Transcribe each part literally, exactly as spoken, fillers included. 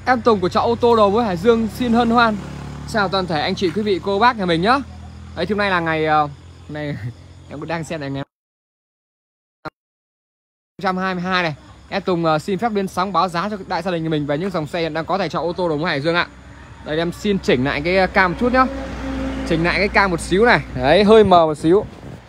Em Tùng của Chợ Ô Tô Đầu Mối Hải Dương xin hân hoan chào toàn thể anh chị quý vị cô bác nhà mình nhá. Đấy, hôm nay là ngày uh, này em cũng đang xem này, ngày hai không hai hai này. Em Tùng uh, xin phép lên sóng báo giá cho đại gia đình nhà mình về những dòng xe hiện đang có tại Chợ Ô Tô Đầu Mối Hải Dương ạ. Đây em xin chỉnh lại cái cam một chút nhá. Chỉnh lại cái cam một xíu này. Đấy, hơi mờ một xíu.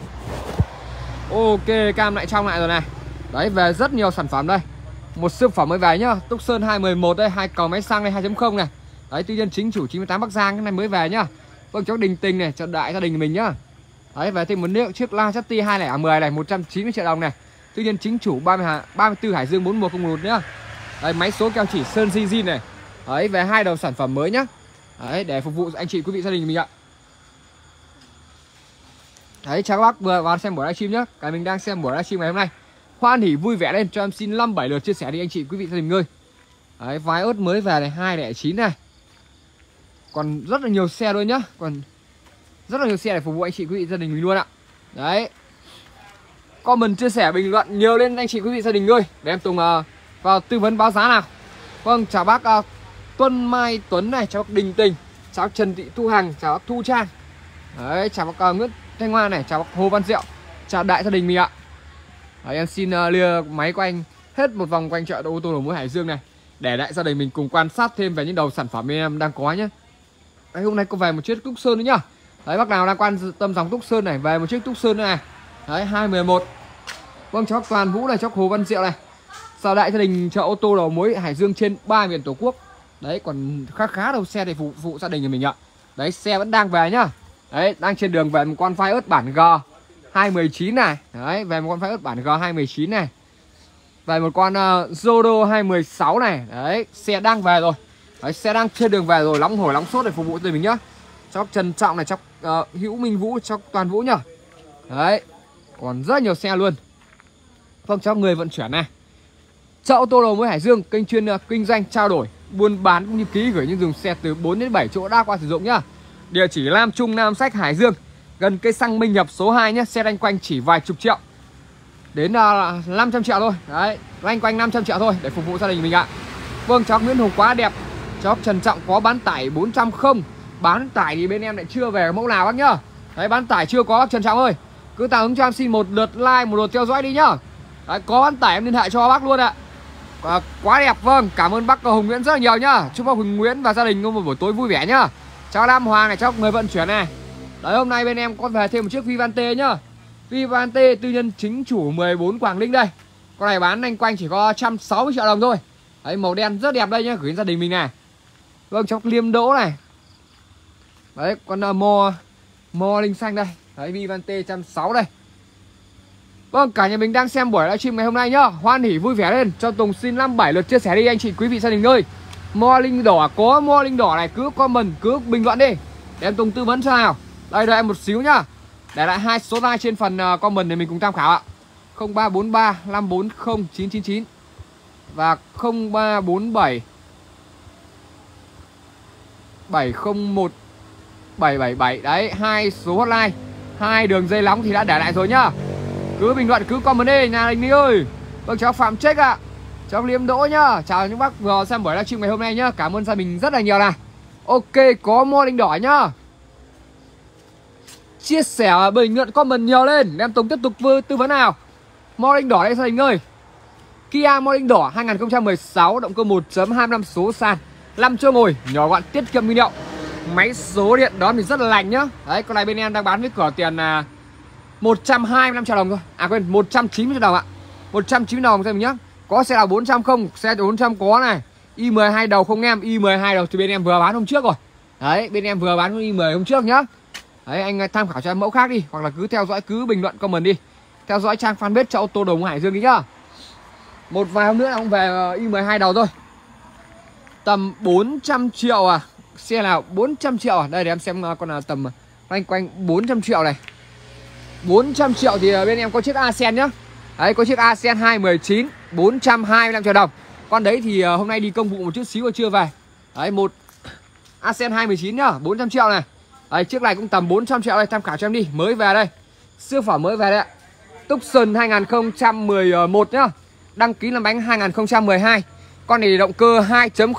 Ok, cam lại trong lại rồi này. Đấy, về rất nhiều sản phẩm đây. Một siêu phẩm mới về nhá. Tucson hai một một đây, hai cầu máy xăng đây, hai chấm không này. Đấy, tư nhân chính chủ chín mươi tám Bắc Giang, cái này mới về nhá. Vâng, cháu Đình Tình này cho đại gia đình của mình nhá. Đấy, về thêm một nước chiếc Lacetti hai không một không này, một trăm chín mươi triệu đồng này. Tư nhân chính chủ ba mươi, ba mươi tư Hải Dương bốn một không một nhá. Đấy, máy số keo chỉ sơn zin zin này. Đấy, về hai đầu sản phẩm mới nhá. Đấy, để phục vụ anh chị quý vị gia đình của mình ạ. Đấy, chào các bác vừa vào xem buổi livestream nhá. Cái mình đang xem buổi livestream ngày hôm nay. Hoan hỉ vui vẻ lên cho em xin năm bảy lượt chia sẻ đi anh chị quý vị gia đình ơi. Đấy, vái ớt mới về này, hai không chín này. Còn rất là nhiều xe luôn nhá. Còn rất là nhiều xe để phục vụ anh chị quý vị gia đình mình luôn ạ. Đấy, comment chia sẻ bình luận nhiều lên anh chị quý vị gia đình ơi, để em Tùng uh, vào tư vấn báo giá nào. Vâng, chào bác uh, Tuân Mai Tuấn này, chào bác Đình Tình, chào bác Trần Thị Thu Hằng, chào bác Thu Trang. Đấy, chào bác uh, Nguyễn Thanh Hoa này, chào bác Hồ Văn Diệu, chào đại gia đình mình ạ. Đấy, em xin uh, lia máy của anh hết một vòng quanh Chợ Ô Tô Đầu Mối Hải Dương này, để đại gia đình mình cùng quan sát thêm về những đầu sản phẩm bên em đang có nhé. Đấy, hôm nay có về một chiếc Tucson nữa nhá. Đấy, bác nào đang quan tâm dòng Tucson này, về một chiếc Tucson này. Đấy, hai một một. Vâng, cháu Toàn Vũ này, cháu Hồ Văn Diệu này. Chào đại gia đình Chợ Ô Tô Đầu Mối Hải Dương trên ba miền Tổ quốc. Đấy, còn khá khá đầu xe để phục vụ gia đình của mình ạ. Đấy, xe vẫn đang về nhá. Đấy, đang trên đường về một con phai ớt bản G hai một chín này. Đấy, về một con phai ớt bản G hai một chín này. Về một con uh, Zodo hai một sáu này. Đấy, xe đang về rồi. Đấy, xe đang trên đường về rồi, nóng hổi nóng sốt để phục vụ cho mình nhá. Cho Trần Trọng này, cho uh, Hữu Minh Vũ, cho Toàn Vũ nhá. Đấy, còn rất nhiều xe luôn. Vâng, cho người vận chuyển này. Chợ Ô Tô Đầu Mối Hải Dương, kênh chuyên uh, kinh doanh trao đổi, buôn bán cũng như ký gửi những dùng xe từ bốn đến bảy chỗ đã qua sử dụng nhá. Địa chỉ Lam Trung, Nam Sách, Hải Dương, gần cây xăng Minh Hiệp số hai nhé. Xe lanh quanh chỉ vài chục triệu đến uh, năm trăm triệu thôi. Đấy, lanh quanh năm trăm triệu thôi để phục vụ gia đình mình ạ. Vâng, cháu Nguyễn Hùng quá đẹp, cháu Trần Trọng có bán tải bốn trăm không. Bán tải thì bên em lại chưa về mẫu nào bác nhá. Đấy, bán tải chưa có bác Trần Trọng ơi. Cứ tạm ứng cho em xin một lượt like, một lượt theo dõi đi nhá. Đấy, có bán tải em liên hệ cho bác luôn ạ. À, quá đẹp. Vâng, cảm ơn bác Hùng Nguyễn rất là nhiều nhá. Chúc bác Hùng Nguyễn và gia đình có một buổi tối vui vẻ nhá. Cháu Lam Hoàng này, cháu người vận chuyển này. Đấy, hôm nay bên em có về thêm một chiếc Vivante nhá. Vivante tư nhân chính chủ mười bốn Quảng Ninh đây. Con này bán anh quanh chỉ có một trăm sáu mươi triệu đồng thôi. Đấy, màu đen rất đẹp đây nhá, gửi đến gia đình mình này. Vâng, cháu Liêm Đỗ này. Đấy, con uh, mo mo linh xanh đây. Đấy, Vivante một trăm sáu mươi đây. Vâng, cả nhà mình đang xem buổi livestream ngày hôm nay nhá. Hoan hỉ vui vẻ lên cho Tùng xin năm bảy lượt chia sẻ đi anh chị quý vị gia đình ơi. Mo linh đỏ, có mo linh đỏ này cứ comment, cứ bình luận đi để em Tùng tư vấn cho nào. Đây, đợi em một xíu nhá. Để lại hai số like trên phần uh, comment để mình cùng tham khảo ạ. không ba bốn ba năm bốn không chín chín chín và không ba bốn bảy bảy không một bảy bảy bảy. Đấy, hai số hotline, hai đường dây nóng thì đã để lại rồi nhá. Cứ bình luận, cứ comment đi nhà đình đi ơi. Vâng, cháu Phạm Trích ạ, cháu Liêm Đỗ nhá. Chào những bác vừa xem buổi livestream ngày hôm nay nhá. Cảm ơn gia đình rất là nhiều này. Ok, có mo linh đỏ nhá. Chia sẻ, bình luận, comment nhiều lên em Tùng tiếp tục tư vấn nào. Mo linh đỏ đây gia đình ơi. Kia mo linh đỏ hai không một sáu, động cơ một chấm hai lăm số sàn, năm chỗ ngồi, nhỏ gọn, tiết kiệm nguyên liệu. Máy số điện đón thì rất là lành nhá. Đấy, con này bên em đang bán với cửa tiền là một trăm hai mươi lăm triệu đồng thôi. À quên, một trăm chín mươi triệu đồng ạ. một trăm chín mươi đồng cho mình nhá. Có xe nào bốn trăm không? Xe bốn trăm có này. i mười hai đầu không em? i mười hai đầu thì bên em vừa bán hôm trước rồi. Đấy, bên em vừa bán i mười hôm trước nhá. Đấy, anh tham khảo cho em mẫu khác đi, hoặc là cứ theo dõi, cứ bình luận comment đi. Theo dõi trang fanpage Chợ Ô Tô Đầu Mối Hải Dương đi nhá. Một vài hôm nữa là ông về i mười hai đầu thôi. Tầm bốn trăm triệu à. Xe nào bốn trăm triệu à. Đây để em xem con nào tầm quanh quanh bốn trăm triệu này. bốn trăm triệu thì bên em có chiếc Ascend nhá. Đấy, có chiếc Ascend hai một chín, bốn trăm hai mươi lăm triệu đồng. Con đấy thì hôm nay đi công vụ một chút xíu rồi chưa về. Đấy, một Ascend hai một chín nhá, bốn trăm triệu này. Đấy, chiếc này cũng tầm bốn trăm triệu đây, tham khảo cho em đi, mới về đây. Siêu phẩm mới về đây ạ. Tucson hai không một một nhá. Đăng ký làm bánh hai không một hai. Con này động cơ hai chấm không,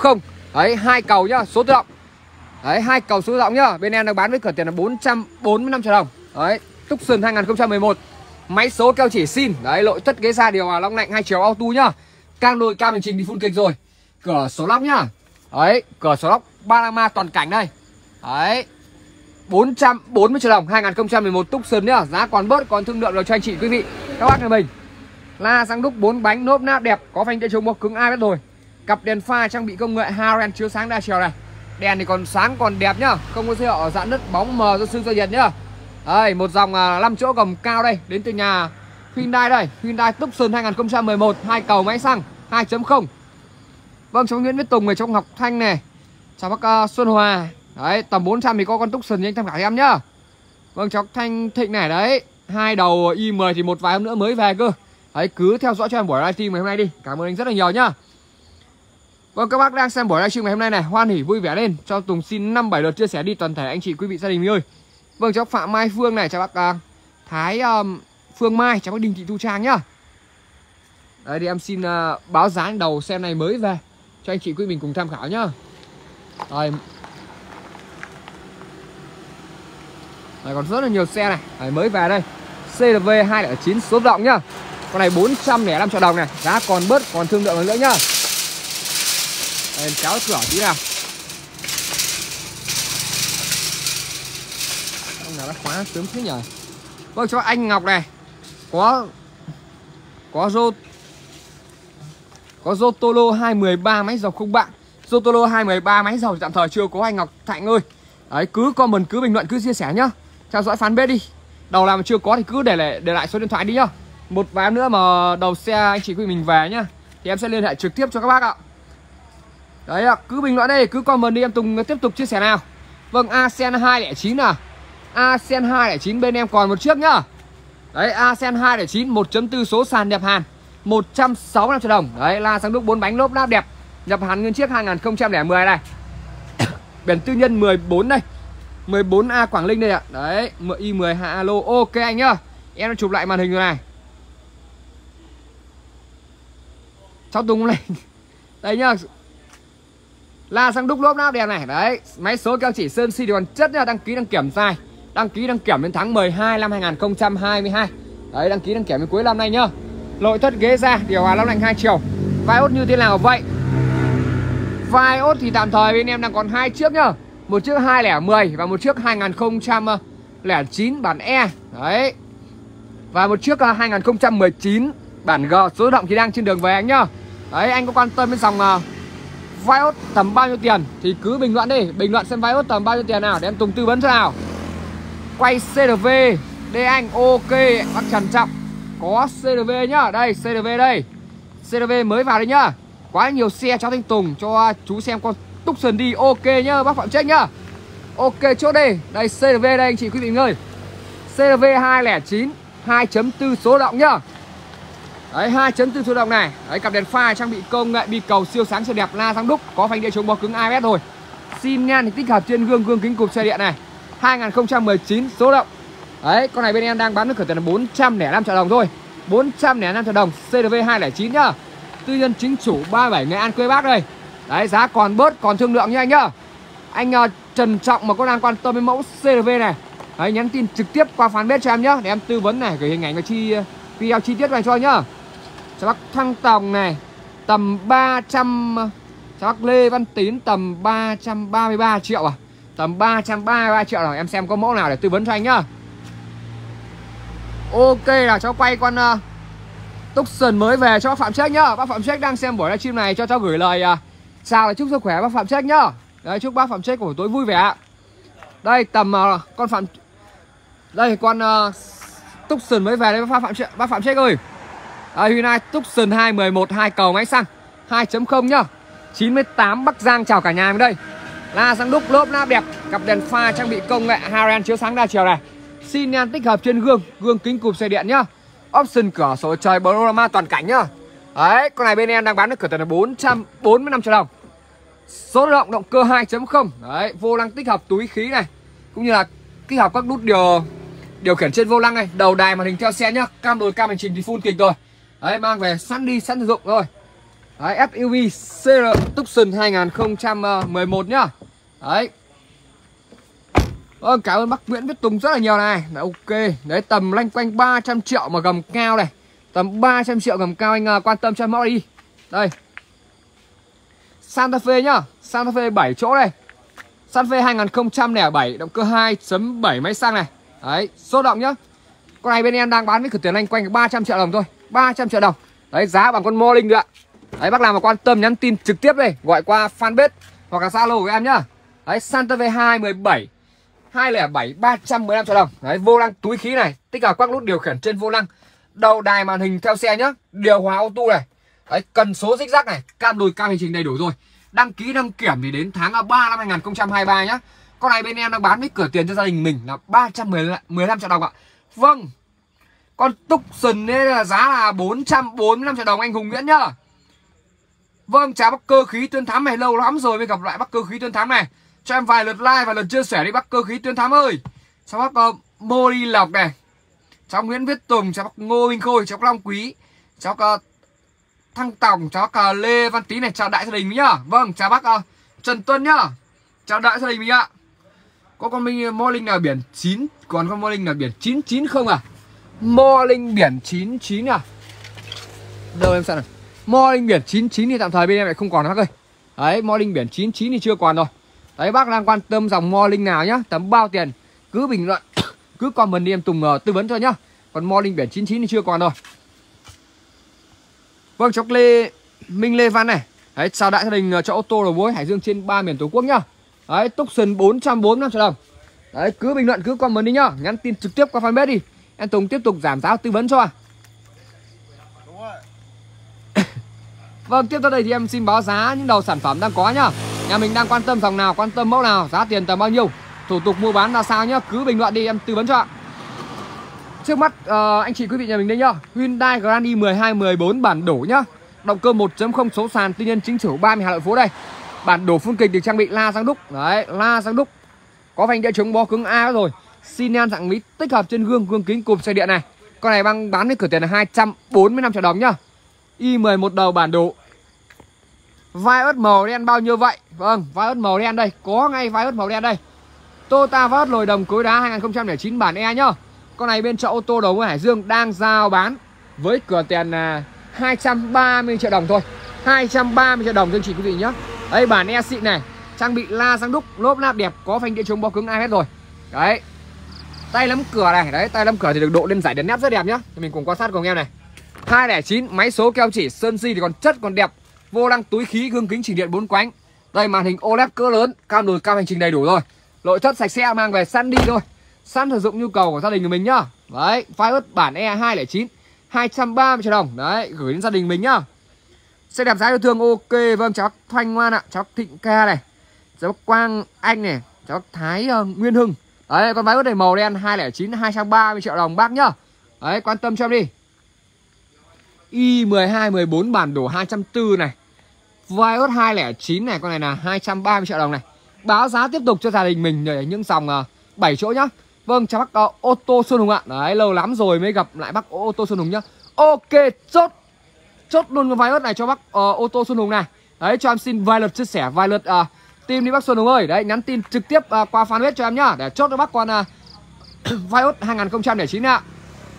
Đấy, hai cầu nhá, số tự động. Đấy, hai cầu số tự động nhá. Bên em đang bán với cửa tiền là bốn trăm bốn mươi lăm triệu đồng. Đấy, Tucson hai không một một. Máy số keo chỉ xin. Đấy, nội thất ghế da điều hòa long lạnh hai chiều auto nhá. Cang đôi cam hành trình thì full kịch rồi. Cửa số lóc nhá. Đấy, cửa số lóc Panama toàn cảnh đây. Đấy, bốn trăm bốn mươi triệu đồng, hai không một một Tucson nhá. Giá còn bớt, còn thương lượng được cho anh chị quý vị các bác nhà mình. La răng đúc bốn bánh, nốp náp đẹp, có phanh tay chống bọc cứng ai biết rồi. Cặp đèn pha trang bị công nghệ Haren chiếu sáng đa chiều này. Đèn thì còn sáng còn đẹp nhá, không có dấu hiệu dạn nứt bóng mờ do sương do nhiệt nhá. Đây, một dòng năm chỗ gầm cao đây, đến từ nhà Hyundai đây, Hyundai Tucson hai không một một, hai cầu máy xăng hai chấm không. Vâng, cháu Nguyễn Viết Tùng này, cháu Ngọc Thanh này, chào bác uh, Xuân Hòa. Đấy, tầm bốn trăm thì có con Tucson thì anh tham khảo em nhá. Vâng, cháu Thanh Thịnh này đấy, hai đầu i mười thì một vài hôm nữa mới về cơ. Đấy, cứ theo dõi cho em buổi livestream ngày hôm nay đi. Cảm ơn anh rất là nhiều nhá. Vâng, các bác đang xem buổi livestream ngày hôm nay này, hoan hỉ vui vẻ lên cho Tùng xin năm bảy lượt chia sẻ đi toàn thể anh chị quý vị gia đình ơi. Vâng, cháu Phạm Mai Phương này, chào bác uh, Thái um, Phương Mai, chào bác Đinh Thị Thu Trang nhá. Đấy, thì em xin uh, báo giá đầu xe này mới về cho anh chị quý mình cùng tham khảo nhá. Rồi, Đấy, còn rất là nhiều xe này. Đấy, mới về đây, xê lờ vê hai không chín số động nhá. Con này bốn trăm lẻ năm triệu đồng này, giá còn bớt, còn thương lượng nữa nhá. Đây, kéo cửa tí nào. Ông nào đã khóa sớm thế nhỉ. Vâng, cho anh Ngọc này, có có rô có Zotolo hai một ba máy dầu không bạn. Zotolo hai một ba máy dầu tạm thời chưa có anh Ngọc Thạnh ơi. Đấy, cứ comment, cứ bình luận, cứ chia sẻ nhá. Theo dõi fanpage đi. Đầu làm mà chưa có thì cứ để lại để lại số điện thoại đi nhá. Một vài nữa mà đầu xe anh chị quý mình về nhá thì em sẽ liên hệ trực tiếp cho các bác ạ. Đấy ạ, cứ bình luận đây, cứ comment đi, em Tùng tiếp tục chia sẻ nào. Vâng, Ascen hai không chín à. Ascen hai không chín bên em còn một chiếc nhá. Đấy, Ascen hai không chín một chấm bốn số sàn nhập Hàn một trăm sáu mươi lăm triệu đồng. Đấy, la xăng đúc bốn bánh lốp láp đẹp. Nhập Hàn nguyên chiếc hai không một không này. Biển tư nhân mười bốn đây. mười bốn A Quảng Ninh đây ạ. Đấy, i mười hạ alo. Ok anh nhá. Em đã chụp lại màn hình rồi này. Cháu Tùng lên. Đây nhá. La xăng đúc lốp láp đẹp này. Đấy, máy số keo chỉ sơn xi thì còn chất nhá, đăng ký đăng kiểm dài. Đăng ký đăng kiểm đến tháng mười hai năm hai không hai hai. Đấy, đăng ký đăng kiểm đến cuối năm nay nhá. Nội thất ghế da, điều hòa long lạnh hai chiều. Vai ốt như thế nào vậy? Vai ốt thì tạm thời bên em đang còn hai chiếc nhá. Một chiếc hai không một không và một chiếc hai không không chín bản E. Đấy. Và một chiếc hai không một chín bản G, số động thì đang trên đường về anh nhá. Đấy, anh có quan tâm đến dòng uh, vai ốt tầm bao nhiêu tiền thì cứ bình luận đi, bình luận xem vai ốt tầm bao nhiêu tiền nào để em Tùng tư vấn cho nào. Quay xê lờ vê đây anh. Ok, bác Trần Trọng có xê lờ vê nhá. Đây, xê lờ vê đây. xê lờ vê mới vào đây nhá. Quá nhiều xe cho Thanh Tùng cho chú xem con Tucson đi. Ok nhá, bác Phạm Trách nhá. Ok, chốt đi. Đây, xê lờ vê đây anh chị quý vị ơi. xê lờ vê hai không chín hai chấm bốn số động nhá. Đấy, hai chấm bốn số động này. Đấy, cặp đèn pha trang bị công nghệ bi cầu siêu sáng siêu đẹp, la răng đúc, có phanh đĩa chống bó cứng a bê ét rồi. Xin nhan thì tích hợp trên gương gương kính cụp xe điện này. hai không một chín số động. Đấy, con này bên em đang bán với cửa tiền là bốn trăm lẻ năm triệu đồng thôi. bốn trăm lẻ năm triệu đồng, xê lờ vê hai không chín nhá. Tư nhân chính chủ ba mươi bảy Nghệ An quê bác đây. Đấy, giá còn bớt, còn thương lượng nha anh nhá. Anh uh, Trần Trọng mà có đang quan tâm đến mẫu xê lờ vê này, đấy, nhắn tin trực tiếp qua fanpage cho em nhá, để em tư vấn này, gửi hình ảnh và chi video chi tiết này cho nhá. Cho bác Thăng Tòng này, tầm ba trăm. Cho bác Lê Văn Tín tầm ba trăm ba mươi ba triệu à. Tầm ba trăm ba mươi ba triệu rồi, em xem có mẫu nào để tư vấn cho anh nhá. Ok, là cháu quay con uh, Tucson mới về cho bác Phạm Trách nhá. Bác Phạm Trách đang xem buổi livestream này, cho cháu gửi lời uh, chào và chúc sức khỏe bác Phạm Trách nhá. Đấy, chúc bác Phạm Trách buổi tối vui vẻ. Đây, tầm uh, con Phạm Đây, con uh, Tucson mới về đây bác Phạm Trách, bác Phạm Trách ơi. Đây, Hyundai Tucson hai một một, hai cầu máy xăng hai chấm không nhá. chín mươi tám Bắc Giang, chào cả nhà mình đây. La xăng đúc lốp láp đẹp, cặp đèn pha trang bị công nghệ Haren chiếu sáng đa chiều này. Xin nhan tích hợp trên gương, gương kính cụp xe điện nhá. Option cửa sổ trời panorama toàn cảnh nhá. Đấy, con này bên em đang bán được cửa tiền là bốn trăm bốn mươi lăm triệu đồng. Số động động cơ hai chấm không. Đấy, vô lăng tích hợp túi khí này, cũng như là tích hợp các nút điều điều khiển trên vô lăng này, đầu đài màn hình theo xe nhá. Cam đồi cam hành trình thì full kịch rồi. Đấy, mang về sẵn đi sẵn sử dụng rồi. Đấy, ép u vê xê rờ Tucson hai không một một nhá. Đấy. Vâng, cảm ơn bác Nguyễn Viết Tùng rất là nhiều này. Đấy, ok. Đấy, tầm loanh quanh ba trăm triệu mà gầm cao này. Tầm ba trăm triệu gầm cao, anh uh, quan tâm cho mẫu đi. Đây. Santa Fe nhá. Santa Fe bảy chỗ này. Santa Fe hai không không bảy, động cơ hai chấm bảy máy xăng này. Đấy, số động nhá. Con này bên em đang bán với cửa tiền loanh quanh ba trăm triệu đồng thôi. ba trăm triệu đồng. Đấy, giá bằng con Morning nữa. Đấy, bác nào mà quan tâm nhắn tin trực tiếp đây, gọi qua fanpage hoặc là Zalo của em nhá. Đấy, Santa Fe hai một bảy hai không bảy ba trăm mười lăm triệu đồng. Đấy, vô lăng túi khí này, tích hợp các nút điều khiển trên vô lăng, đầu đài màn hình theo xe nhá, điều hòa auto này. Đấy, cần số xích rắc này, cam đùi cam hành trình đầy đủ rồi. Đăng ký đăng kiểm thì đến tháng ba năm hai không hai ba nhá. Con này bên em đang bán với cửa tiền cho gia đình mình là ba trăm mười lăm triệu đồng ạ. Vâng. Con Tucson ấy là giá là bốn trăm bốn mươi lăm triệu đồng anh Hùng Nguyễn nhá. Vâng, chào bác Cơ Khí Tuyên Thám này, lâu lắm rồi mới gặp lại bác Cơ Khí Tuyên Thám này. Cho em vài lượt like và lượt chia sẻ đi bác Cơ Khí Tuyên Thám ơi. Chào bác uh, Mô Đi Lộc này. Cháu Nguyễn Viết Tùng, cháu bác Ngô Minh Khôi, cháu Long Quý, cháu uh, Thăng Tòng, cháu uh, Lê Văn Tý này, chào đại gia đình nhá. Vâng, chào bác uh, Trần Tuân nhá. Chào đại gia đình mình ạ. Có con mình Mô Linh là biển chín, còn con Mô Linh là biển chín chín không à? Mô Linh biển chín chín à? Đâu em xem nào. Mô Linh biển chín chín thì tạm thời bên em lại không còn bác ơi. Đấy, Mô Linh biển chín chín thì chưa còn rồi. Đấy, bác đang quan tâm dòng Mô Linh nào nhá, tầm bao tiền cứ bình luận, cứ comment đi em Tùng uh, tư vấn cho nhá. Còn Mô Linh biển chín chín thì chưa còn rồi. Vâng, cháu Lê Minh Lê Văn này. Đấy, chào đại gia đình uh, cho ô tô đầu mối Hải Dương trên ba miền Tổ quốc nhá. Đấy, Tucson bốn trăm bốn mươi lăm triệu đồng. Đấy, cứ bình luận cứ comment đi nhá, nhắn tin trực tiếp qua fanpage đi. Em Tùng tiếp tục giảm giá tư vấn cho à. Vâng, tiếp theo đây thì em xin báo giá những đầu sản phẩm đang có nhá. Nhà mình đang quan tâm dòng nào, quan tâm mẫu nào, giá tiền tầm bao nhiêu, thủ tục mua bán ra sao nhá, cứ bình luận đi em tư vấn cho ạ. Trước mắt uh, anh chị quý vị nhà mình đây nhá, Hyundai Grand i mười hai mười bốn bản đổ nhá. Động cơ một chấm không số sàn, tuy nhiên chính chủ ba mươi Hà Nội phố đây. Bản đổ phun kịch được trang bị la răng đúc. Đấy, la răng đúc. Có phanh đĩa chống bó cứng A rồi. Xi nhan dạng mít tích hợp trên gương, gương kính cụp xe điện này. Con này đang bán với cửa tiền là hai trăm bốn mươi lăm triệu đồng nhá. i mười một đầu bản đổ. Vai ớt màu đen bao nhiêu vậy? Vâng, vai ớt màu đen đây, có ngay vai ớt màu đen đây. Toyota vai ớt lồi đồng cối đá hai không không chín bản E nhá. Con này bên chợ ô tô đầu mối Hải Dương đang giao bán với cửa tiền là hai trăm ba mươi triệu đồng thôi. hai trăm ba mươi triệu đồng cho anh chị quý vị nhá. Đây bản E xịn này, trang bị la răng đúc, lốp láp đẹp, có phanh đĩa chống bó cứng a bê ét rồi. Đấy. Tay nắm cửa này, đấy, tay nắm cửa thì được độ lên giải đèn nét rất đẹp nhá. Thì mình cùng quan sát cùng em này. hai không chín, máy số keo chỉ, sơn xi thì còn chất còn đẹp. Vô lăng túi khí, gương kính chỉnh điện bốn quánh. Đây màn hình ô lét cỡ lớn, cam đùi cam hành trình đầy đủ rồi. Nội thất sạch sẽ, mang về sẵn đi thôi. Sẵn sử dụng nhu cầu của gia đình của mình nhá. Đấy, phai ớt bản E hai không chín, hai trăm ba mươi triệu đồng. Đấy, gửi đến gia đình mình nhá. Xe đẹp giá yêu thương ok. Vâng, cháu Thanh Ngoan ạ, cháu Thịnh Ca này, cháu Quang Anh này, cháu Thái uh, Nguyên Hưng. Đấy, con máy ớt này màu đen hai không chín, hai trăm ba mươi triệu đồng bác nhá. Đấy, quan tâm cho em đi. i mười hai mười bốn bản đổ hai trăm bốn mươi này. Vios hai không chín này, con này là hai trăm ba mươi triệu đồng này. Báo giá tiếp tục cho gia đình mình để những dòng uh, bảy chỗ nhá. Vâng, chào bác uh, ô tô Xuân Hùng ạ. Đấy, lâu lắm rồi mới gặp lại bác ô tô Xuân Hùng nhá. Ok, chốt. Chốt luôn cái Vios này cho bác uh, ô tô Xuân Hùng này. Đấy, cho em xin vài lượt chia sẻ, vài lượt uh, tim đi bác Xuân Hùng ơi. Đấy, nhắn tin trực tiếp uh, qua fanpage cho em nhá, để chốt cho bác con uh, Vios hai không không chín ạ.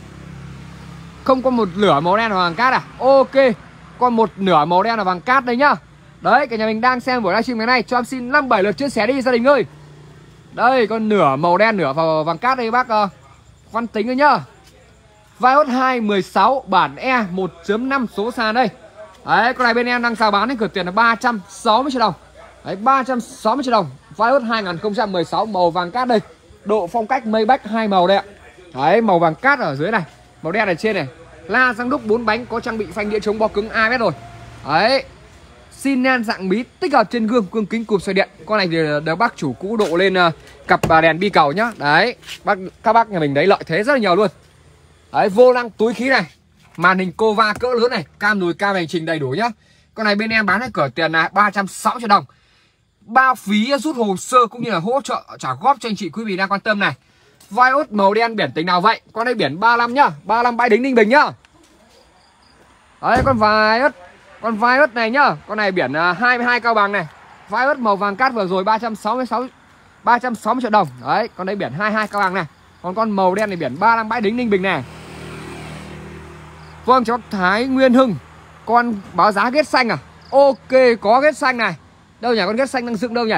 Không có một nửa màu đen và vàng cát à? Ok, còn một nửa màu đen và vàng cát đây nhá. Đấy, cả nhà mình đang xem buổi livestream ngày nay, cho em xin năm bảy lượt chia sẻ đi gia đình ơi. Đây, con nửa màu đen nửa vào vàng cát đây bác uh, Văn Tính rồi nhá. Vios hai mười sáu bản E một chấm năm số sàn đây. Đấy, con này bên em đang chào bán đến cửa tiền là ba trăm sáu mươi triệu đồng. Đấy, ba trăm sáu mươi triệu đồng. Vios hai không một sáu màu vàng cát đây. Độ phong cách Maybach hai màu đây ạ. Đấy, màu vàng cát ở dưới này, màu đen ở trên này. La răng đúc bốn bánh, có trang bị phanh đĩa chống bó cứng a bê ét rồi. Đấy. Xi nhan dạng mí tích hợp trên gương, gương kính cụp xoay điện. Con này thì được bác chủ cũ độ lên uh, cặp uh, đèn bi cầu nhá. Đấy, bác các bác nhà mình đấy lợi thế rất là nhiều luôn. Đấy, vô lăng túi khí này, màn hình Cova cỡ lớn này, cam đùi cam hành trình đầy đủ nhá. Con này bên em bán ở cửa tiền là ba trăm sáu mươi triệu đồng. Bao phí rút hồ sơ cũng như là hỗ trợ trả góp cho anh chị quý vị đang quan tâm này. Vios màu đen biển tỉnh nào vậy? Con đây biển ba mươi lăm nhá, ba mươi lăm Bãi Đính Ninh Bình nhá. Đấy, con Vios Con Vios này nhá, con này biển hai mươi hai Cao Bằng này. Vios màu vàng cát vừa rồi ba trăm sáu mươi sáu ba trăm sáu mươi triệu đồng. Đấy, con đấy biển hai mươi hai Cao Bằng này. Còn con màu đen này biển ba mươi lăm Bãi Đính Ninh Bình này. Vâng, cháu Thái Nguyên Hưng. Con báo giá ghét xanh à? Ok, có ghét xanh này. Đâu nhỉ, con ghét xanh đang dựng đâu nhỉ?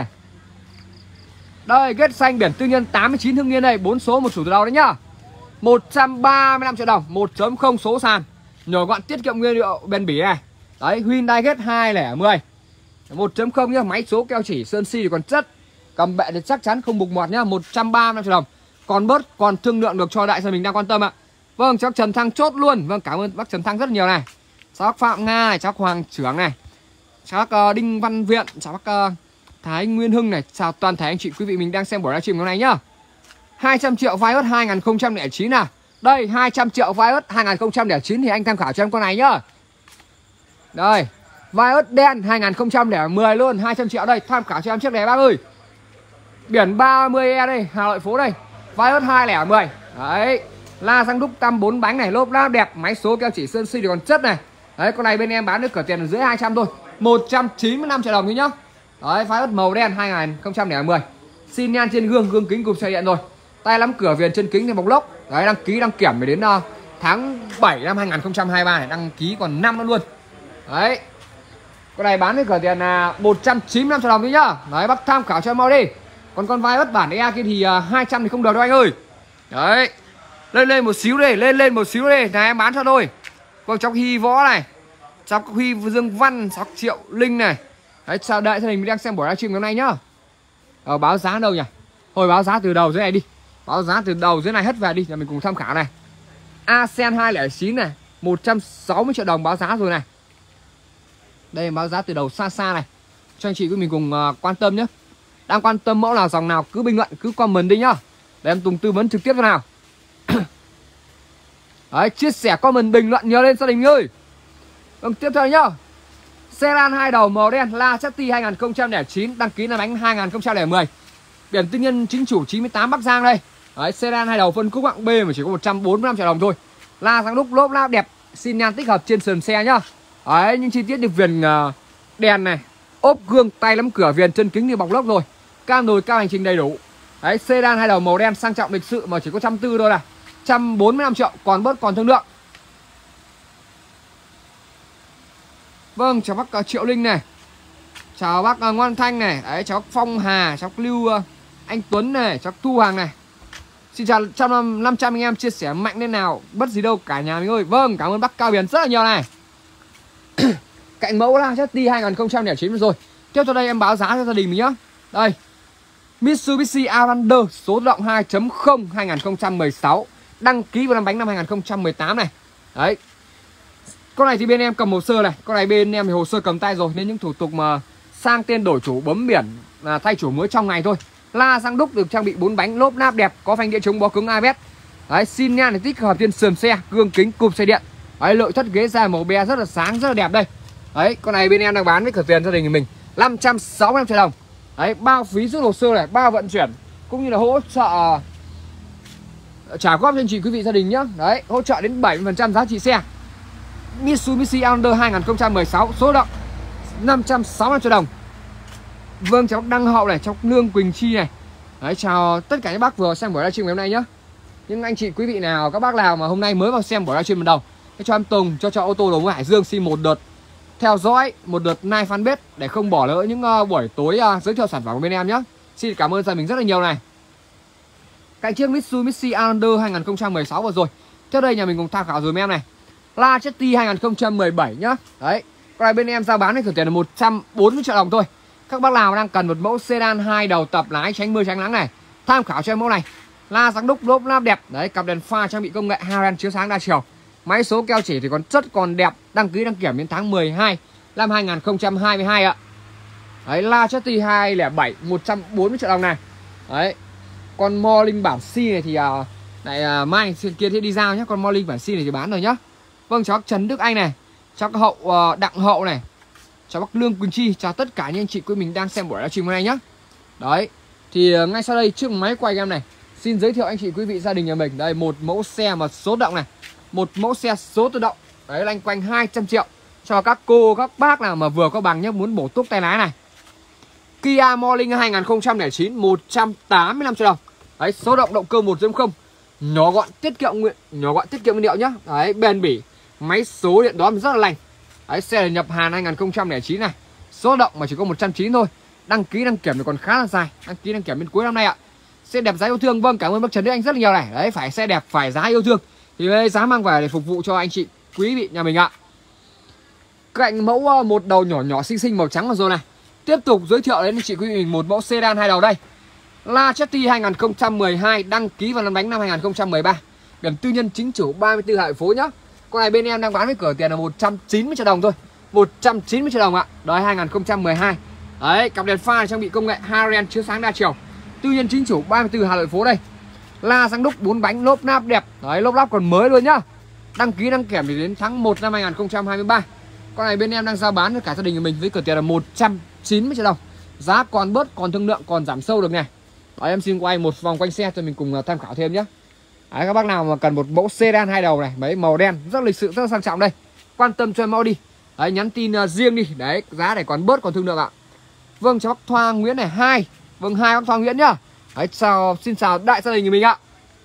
Đây, ghét xanh biển tư nhân tám mươi chín Hưng Yên đây, bốn số một chủ từ đầu đấy nhá. một trăm ba mươi lăm triệu đồng, một chấm không số sàn. Nhỏ gọn tiết kiệm nguyên liệu bền bỉ này. Đấy, Hyundai ghét hai không một không một chấm không nhá, máy số keo chỉ sơn xi thì còn chất. Cầm bệ thì chắc chắn không mục mọt nhá, một trăm ba mươi lăm triệu đồng. Còn bớt còn thương lượng được cho đại gia mình đang quan tâm ạ. Vâng, cháu Trần Thăng chốt luôn. Vâng, cảm ơn bác Trần Thăng rất nhiều này. Cháu bác Phạm Nga này, cháu Hoàng Trưởng này, cháu bác uh, Đinh Văn Viện, cháu bác uh, Thái Nguyên Hưng này, chào toàn thể anh chị quý vị mình đang xem buổi livestream hôm nay nhá. hai trăm triệu Vios hai không không chín à. Đây, hai trăm triệu Vios hai không không chín thì anh tham khảo cho em con này nhá. Đây, Vios đen hai không không một luôn, hai trăm triệu đây, tham khảo cho em chiếc này bác ơi. Biển ba mươi E đây, Hà Nội phố đây. Vios hai không một không. Đấy, la xăng đúc tăm bốn bánh này, lốp láp đẹp, máy số keo chỉ sơn xi thì còn chất này. Đấy, con này bên em bán được cửa tiền dưới hai trăm thôi, một trăm chín mươi lăm triệu đồng thôi nhá. Đấy, Vios màu đen hai không không một. Xin nhan trên gương, gương kính cụp xe điện rồi. Tay lắm cửa viền chân kính thì bọc lốc. Đấy, đăng ký đăng kiểm phải đến uh, tháng bảy năm hai không hai ba này, đăng ký còn năm nữa luôn. Đấy. Con này bán với cửa tiền là uh, một trăm chín mươi lăm triệu đồng thôi nhá. Đấy, bác tham khảo cho em mau đi. Còn con Vios bản E kia thì uh, hai trăm thì không được đâu anh ơi. Đấy. Lên lên một xíu đi, lên lên một xíu đi, này em bán cho thôi. Con chóc Hy Võ này, chóc Huy Dương Văn, chóc Triệu Linh này. Đấy, chào đợi gia đình mình đang xem buổi livestream hôm nay nhá. Ờ, báo giá đâu nhỉ? Thôi báo giá từ đầu dưới này đi. Báo giá từ đầu dưới này hết về đi, để mình cùng tham khảo này. Asen hai không chín này, một trăm sáu mươi triệu đồng báo giá rồi này. Đây báo giá từ đầu xa xa này, cho anh chị với mình cùng uh, quan tâm nhé. Đang quan tâm mẫu nào dòng nào cứ bình luận, cứ comment đi nhá, để em Tùng tư vấn trực tiếp cho nào. Đấy, chia sẻ comment bình luận nhớ lên gia đình ơi. Vâng, tiếp theo nhá. Sedan hai đầu màu đen, La Chatti hai không không chín, đăng ký là bánh hai không không một. Biển tư nhân chính chủ chín mươi tám Bắc Giang đây. Đấy, sedan hai đầu phân khúc hạng B mà chỉ có một trăm bốn mươi lăm triệu đồng thôi. La xăng đúc lốp láp đẹp, xin nhan tích hợp trên sườn xe nhá. Đấy, những chi tiết được viền uh, đèn này, ốp gương, tay lắm cửa, viền chân kính thì bọc lốc rồi. Cam nồi cao hành trình đầy đủ. Đấy, sedan hai đầu màu đen sang trọng lịch sự mà chỉ có một trăm bốn mươi thôi này. một trăm bốn mươi lăm triệu, còn bớt còn thương lượng. Vâng, chào bác uh, Triệu Linh này, chào bác uh, Ngoan Thanh này. Đấy, cháu Phong Hà, cháu Lưu uh, Anh Tuấn này, cháu Thu Hoàng này. Xin chào trăm năm trăm anh em chia sẻ mạnh lên nào, bất gì đâu cả nhà mình ơi. Vâng, cảm ơn bác Cao Biển rất là nhiều này. Cạnh mẫu La Chatti hai không không chín rồi. Tiếp theo đây em báo giá cho gia đình mình nhá. Đây, Mitsubishi Outlander số tự động hai chấm không hai không một sáu, đăng ký vào năm bánh năm hai không một tám này. Đấy, con này thì bên em cầm hồ sơ này, con này bên em thì hồ sơ cầm tay rồi, nên những thủ tục mà sang tên đổi chủ, bấm biển là thay chủ mới trong ngày thôi. La xăng đúc được trang bị bốn bánh, lốp láp đẹp, có phanh đĩa chống bó cứng a bê ét. Đấy, xin nhan để tích hợp trên sườn xe, gương kính cụp xe điện. Đấy, nội thất ghế da màu be rất là sáng, rất là đẹp đây. Đấy, con này bên em đang bán với cửa tiền gia đình của mình năm trăm sáu mươi lăm triệu đồng. Đấy, bao phí rút hồ sơ này, bao vận chuyển cũng như là hỗ trợ trả góp cho anh chị quý vị gia đình nhá. Đấy, hỗ trợ đến bảy mươi phần trăm giá trị xe. Mitsubishi Outlander hai không một sáu số động năm trăm sáu mươi lăm triệu đồng. Vâng, cháu Đăng Hậu này, cháu Lương Quỳnh Chi này. Đấy, chào tất cả các bác vừa xem buổi livestream ngày hôm nay nhá. Những anh chị quý vị nào, các bác nào mà hôm nay mới vào xem buổi livestream lần đầu, cho em Tùng, cho cho ô tô Đồng Hải Dương xin một đợt theo dõi, một đợt like fanpage để không bỏ lỡ những uh, buổi tối uh, giới thiệu sản phẩm của bên em nhé. Xin cảm ơn gia mình rất là nhiều này. Cạnh chiếc Mitsubishi Outlander hai không một sáu vừa rồi. Trước đây nhà mình cùng tham khảo rồi em này. La Chatti hai không một bảy nhá. Đấy, con này bên em giao bán với cửa tiền là một trăm bốn mươi triệu đồng thôi. Các bác nào đang cần một mẫu sedan hai đầu tập lái tránh mưa tránh nắng này, tham khảo cho em mẫu này. La xăng đúc lốp láp đẹp. Đấy, cặp đèn pha trang bị công nghệ Haren chiếu sáng đa chiều. Máy số keo chỉ thì còn chất còn đẹp, đăng ký đăng kiểm đến tháng mười hai năm hai không hai hai ạ. Đấy, La Chatti hai không bảy một trăm bốn mươi triệu đồng này. Đấy. Con Morning bản C này thì uh, lại uh, mai kia thì đi giao nhé. Con Morning bản C này thì bán rồi nhá. Vâng, cháu Trần Đức Anh này, cháu Hậu uh, Đặng Hậu này, cháu bác Lương Quỳnh Chi, chào tất cả những anh chị quý mình đang xem buổi livestream hôm nay nhá. Đấy, thì uh, ngay sau đây trước máy quay em này, xin giới thiệu anh chị quý vị gia đình nhà mình. Đây, một mẫu xe mà số động này, một mẫu xe số tự động. Đấy, lanh quanh hai trăm triệu cho các cô các bác nào mà vừa có bằng nhé, muốn bổ túc tay lái này. Kia Morning hai không không chín một trăm tám mươi lăm triệu đồng. Đấy, số động động cơ một chấm không, nhỏ gọn tiết kiệm nguyện, nhỏ gọn tiết kiệm nguyên liệu nhá. Đấy, bền bỉ, máy số điện đóm rất là lành. Đấy, xe này nhập Hàn hai không không chín này. Số động mà chỉ có một trăm chín mươi thôi. Đăng ký đăng kiểm thì còn khá là dài. Đăng ký đăng kiểm đến cuối năm nay ạ. Xe đẹp giá yêu thương. Vâng, cảm ơn bác Trần Đức Anh rất là nhiều này. Đấy, phải xe đẹp phải giá yêu thương thì đây giá mang về để phục vụ cho anh chị quý vị nhà mình ạ. Cạnh mẫu một đầu nhỏ nhỏ xinh xinh màu trắng vào rồi này. Tiếp tục giới thiệu đến anh chị quý vị mình một mẫu sedan hai đầu đây. Lachetti hai không một hai, đăng ký và lăn bánh năm hai không một ba. Biển tư nhân chính chủ ba mươi tư Hà Nội phố nhá. Con này bên em đang bán với cửa tiền là một trăm chín mươi triệu đồng thôi. một trăm chín mươi triệu đồng ạ. Đấy, hai không một hai. Đấy, cặp đèn pha trang bị công nghệ Haren chiếu sáng đa chiều. Tư nhân chính chủ ba mươi tư Hà Nội phố đây. La răng đúc bốn bánh, lốp náp đẹp. Đấy, lốp lắp còn mới luôn nhá. Đăng ký đăng kiểm thì đến tháng một năm hai không hai ba. Con này bên em đang giao bán cho cả gia đình của mình với cửa tiền là một trăm chín mươi triệu đồng. Giá còn bớt, còn thương lượng, còn giảm sâu được này. Đấy, em xin quay một vòng quanh xe cho mình cùng tham khảo thêm nhé. Đấy, các bác nào mà cần một mẫu sedan hai đầu này, mấy màu đen rất lịch sự, rất là sang trọng đây, quan tâm cho em mau đi. Đấy, nhắn tin uh, riêng đi. Đấy, giá này còn bớt, còn thương lượng ạ. Vâng, chào bác Thoa Nguyễn này hai. Vâng, hai bác Thoa Nguyễn nhá. Đấy, chào, xin chào đại gia đình của mình ạ.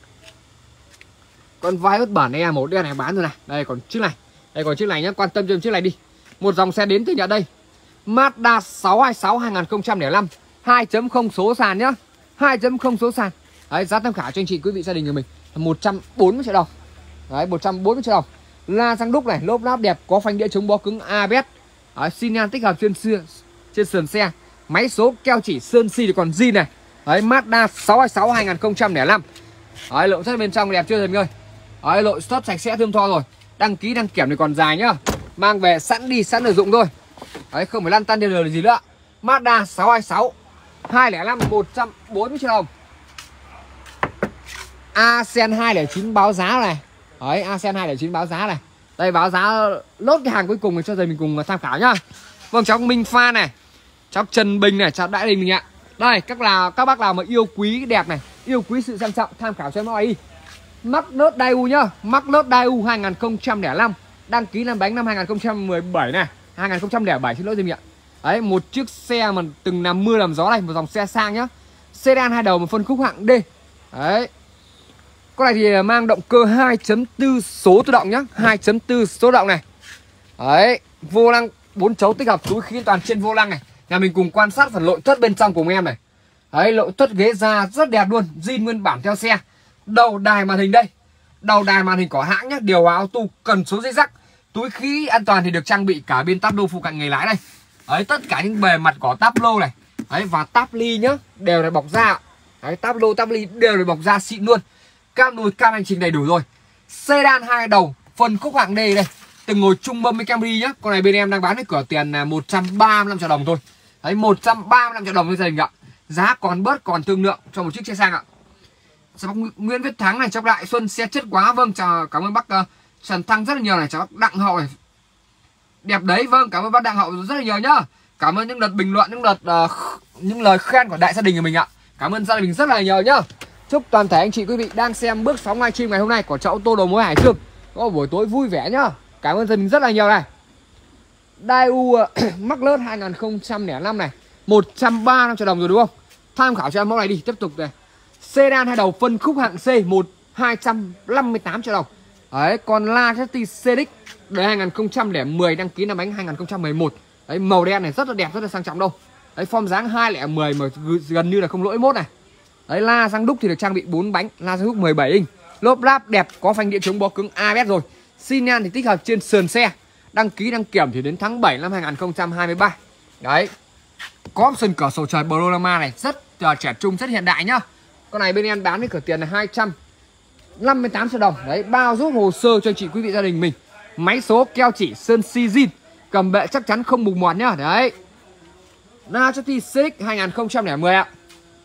Con vai ớt bản này màu đen này bán rồi này. Đây còn chiếc này. Đây còn chiếc này nhá, quan tâm cho em chiếc này đi. Một dòng xe đến từ nhà đây. Mazda sáu hai sáu hai không không năm, hai chấm không số sàn nhá. hai chấm không số sàn. Đấy, giá tham khảo cho anh chị quý vị gia đình của mình là một trăm bốn mươi triệu đồng. Đấy, một trăm bốn mươi triệu đồng. La răng đúc này, lốp láp đẹp, có phanh đĩa chống bó cứng a bê ét. Đấy, xi nhan tích hợp trên xưa trên sườn xe. Máy số keo chỉ sơn xi thì còn zin này. Đấy, Mazda sáu hai sáu hai không không năm. Đấy, nội thất bên trong đẹp chưa thầy ơi. Đấy, nội thất sạch sẽ thơm tho rồi. Đăng ký đăng kiểm thì còn dài nhá. Mang về sẵn đi sẵn sử dụng thôi. Đấy, không phải lăn tăn điều gì nữa. Mazda sáu hai sáu hai không năm một trăm bốn mươi triệu đồng. Asen hai không chín báo giá này. Đấy, Asen hai không chín báo giá này. Đây báo giá lốt cái hàng cuối cùng cho thầy mình cùng tham khảo nhá. Vâng, cháu Minh Pha này, cháu Trần Bình này, cháu Đại Đình mình ạ. Đây, các là các bác nào mà yêu quý cái đẹp này, yêu quý sự sang trọng, tham khảo cho em ơi đi. Mắc nốt Daewoo nhá, mắc nốt Daewoo hai không không năm, đăng ký làm bánh năm hai không một bảy này, hai không không bảy xin lỗi gì ạ. Đấy, một chiếc xe mà từng làm mưa làm gió này, một dòng xe sang nhá. Sedan hai đầu một phân khúc hạng D. Đấy. Con này thì mang động cơ hai chấm bốn số tự động nhá, hai chấm bốn số tự động này. Đấy, vô lăng bốn chấu tích hợp túi khí toàn trên vô lăng này. Nhà mình cùng quan sát phần nội thất bên trong cùng em này. Đấy, nội thất ghế da rất đẹp luôn, zin nguyên bản theo xe. Đầu đài màn hình đây. Đầu đài màn hình có hãng nhá, điều hòa auto, cần số dây rắc. Túi khí an toàn thì được trang bị cả bên táp lô phụ cạnh người lái đây. Đấy, tất cả những bề mặt có táp lô này. Đấy, và táp ly nhá, đều là bọc da. Đấy, táp lô, táp ly đều là bọc da xịn luôn. Cam đùi, cam hành trình đầy đủ rồi. Sedan hai đầu, phần khúc hạng D đây. Từng ngồi chung mâm với Camry nhá. Con này bên em đang bán với cửa tiền là một trăm ba mươi lăm triệu đồng thôi. Đấy, một trăm ba mươi lăm triệu đồng cho gia đình ạ. Giá còn bớt, còn thương lượng cho một chiếc xe sang ạ. Chào bác Nguyễn Viết Thắng này, chào bác Đại Xuân, xe chất quá. Vâng, chào, cảm ơn bác uh, Trần Thăng rất là nhiều này, chào bác Đặng Hậu này. Đẹp đấy, vâng, cảm ơn bác Đặng Hậu rất là nhiều nhá. Cảm ơn những lượt bình luận, những lượt uh, những lời khen của đại gia đình của mình ạ. Cảm ơn gia đình mình rất là nhiều nhá. Chúc toàn thể anh chị quý vị đang xem bước sóng livestream ngày hôm nay của chợ ô tô đầu mối Hải Dương có một buổi tối vui vẻ nhá. Cảm ơn gia đình rất là nhiều này. Daewoo uh, Maclert hai không không năm này, một trăm ba mươi lăm triệu đồng rồi đúng không? Tham khảo cho em mẫu này đi, tiếp tục này. Sedan hai đầu phân khúc hạng C, một hai trăm năm mươi tám triệu đồng. Đấy, còn Lachetti xê đê ích đời hai không không một, đăng ký năm bánh hai không một một. Đấy, màu đen này rất là đẹp, rất là sang trọng đâu. Đấy, form dáng hai không một không mà gần như là không lỗi mốt này. Đấy, la răng đúc thì được trang bị bốn bánh, la răng đúc mười bảy inch. Lốp láp đẹp, có phanh đĩa chống bó cứng a bê ét rồi. Xi nhan thì tích hợp trên sườn xe. Đăng ký đăng kiểm thì đến tháng bảy năm hai không hai ba. Đấy. Có option cửa sổ trời Panorama này, rất uh, trẻ trung, rất hiện đại nhá. Con này bên em bán với cửa tiền là hai trăm năm mươi tám triệu đồng. Đấy, bao giúp hồ sơ cho anh chị quý vị gia đình mình. Máy số keo chỉ sơn xi zin, cầm bệ chắc chắn không mục mọt nhá. Đấy. Lachetti xê ích hai không không một ạ.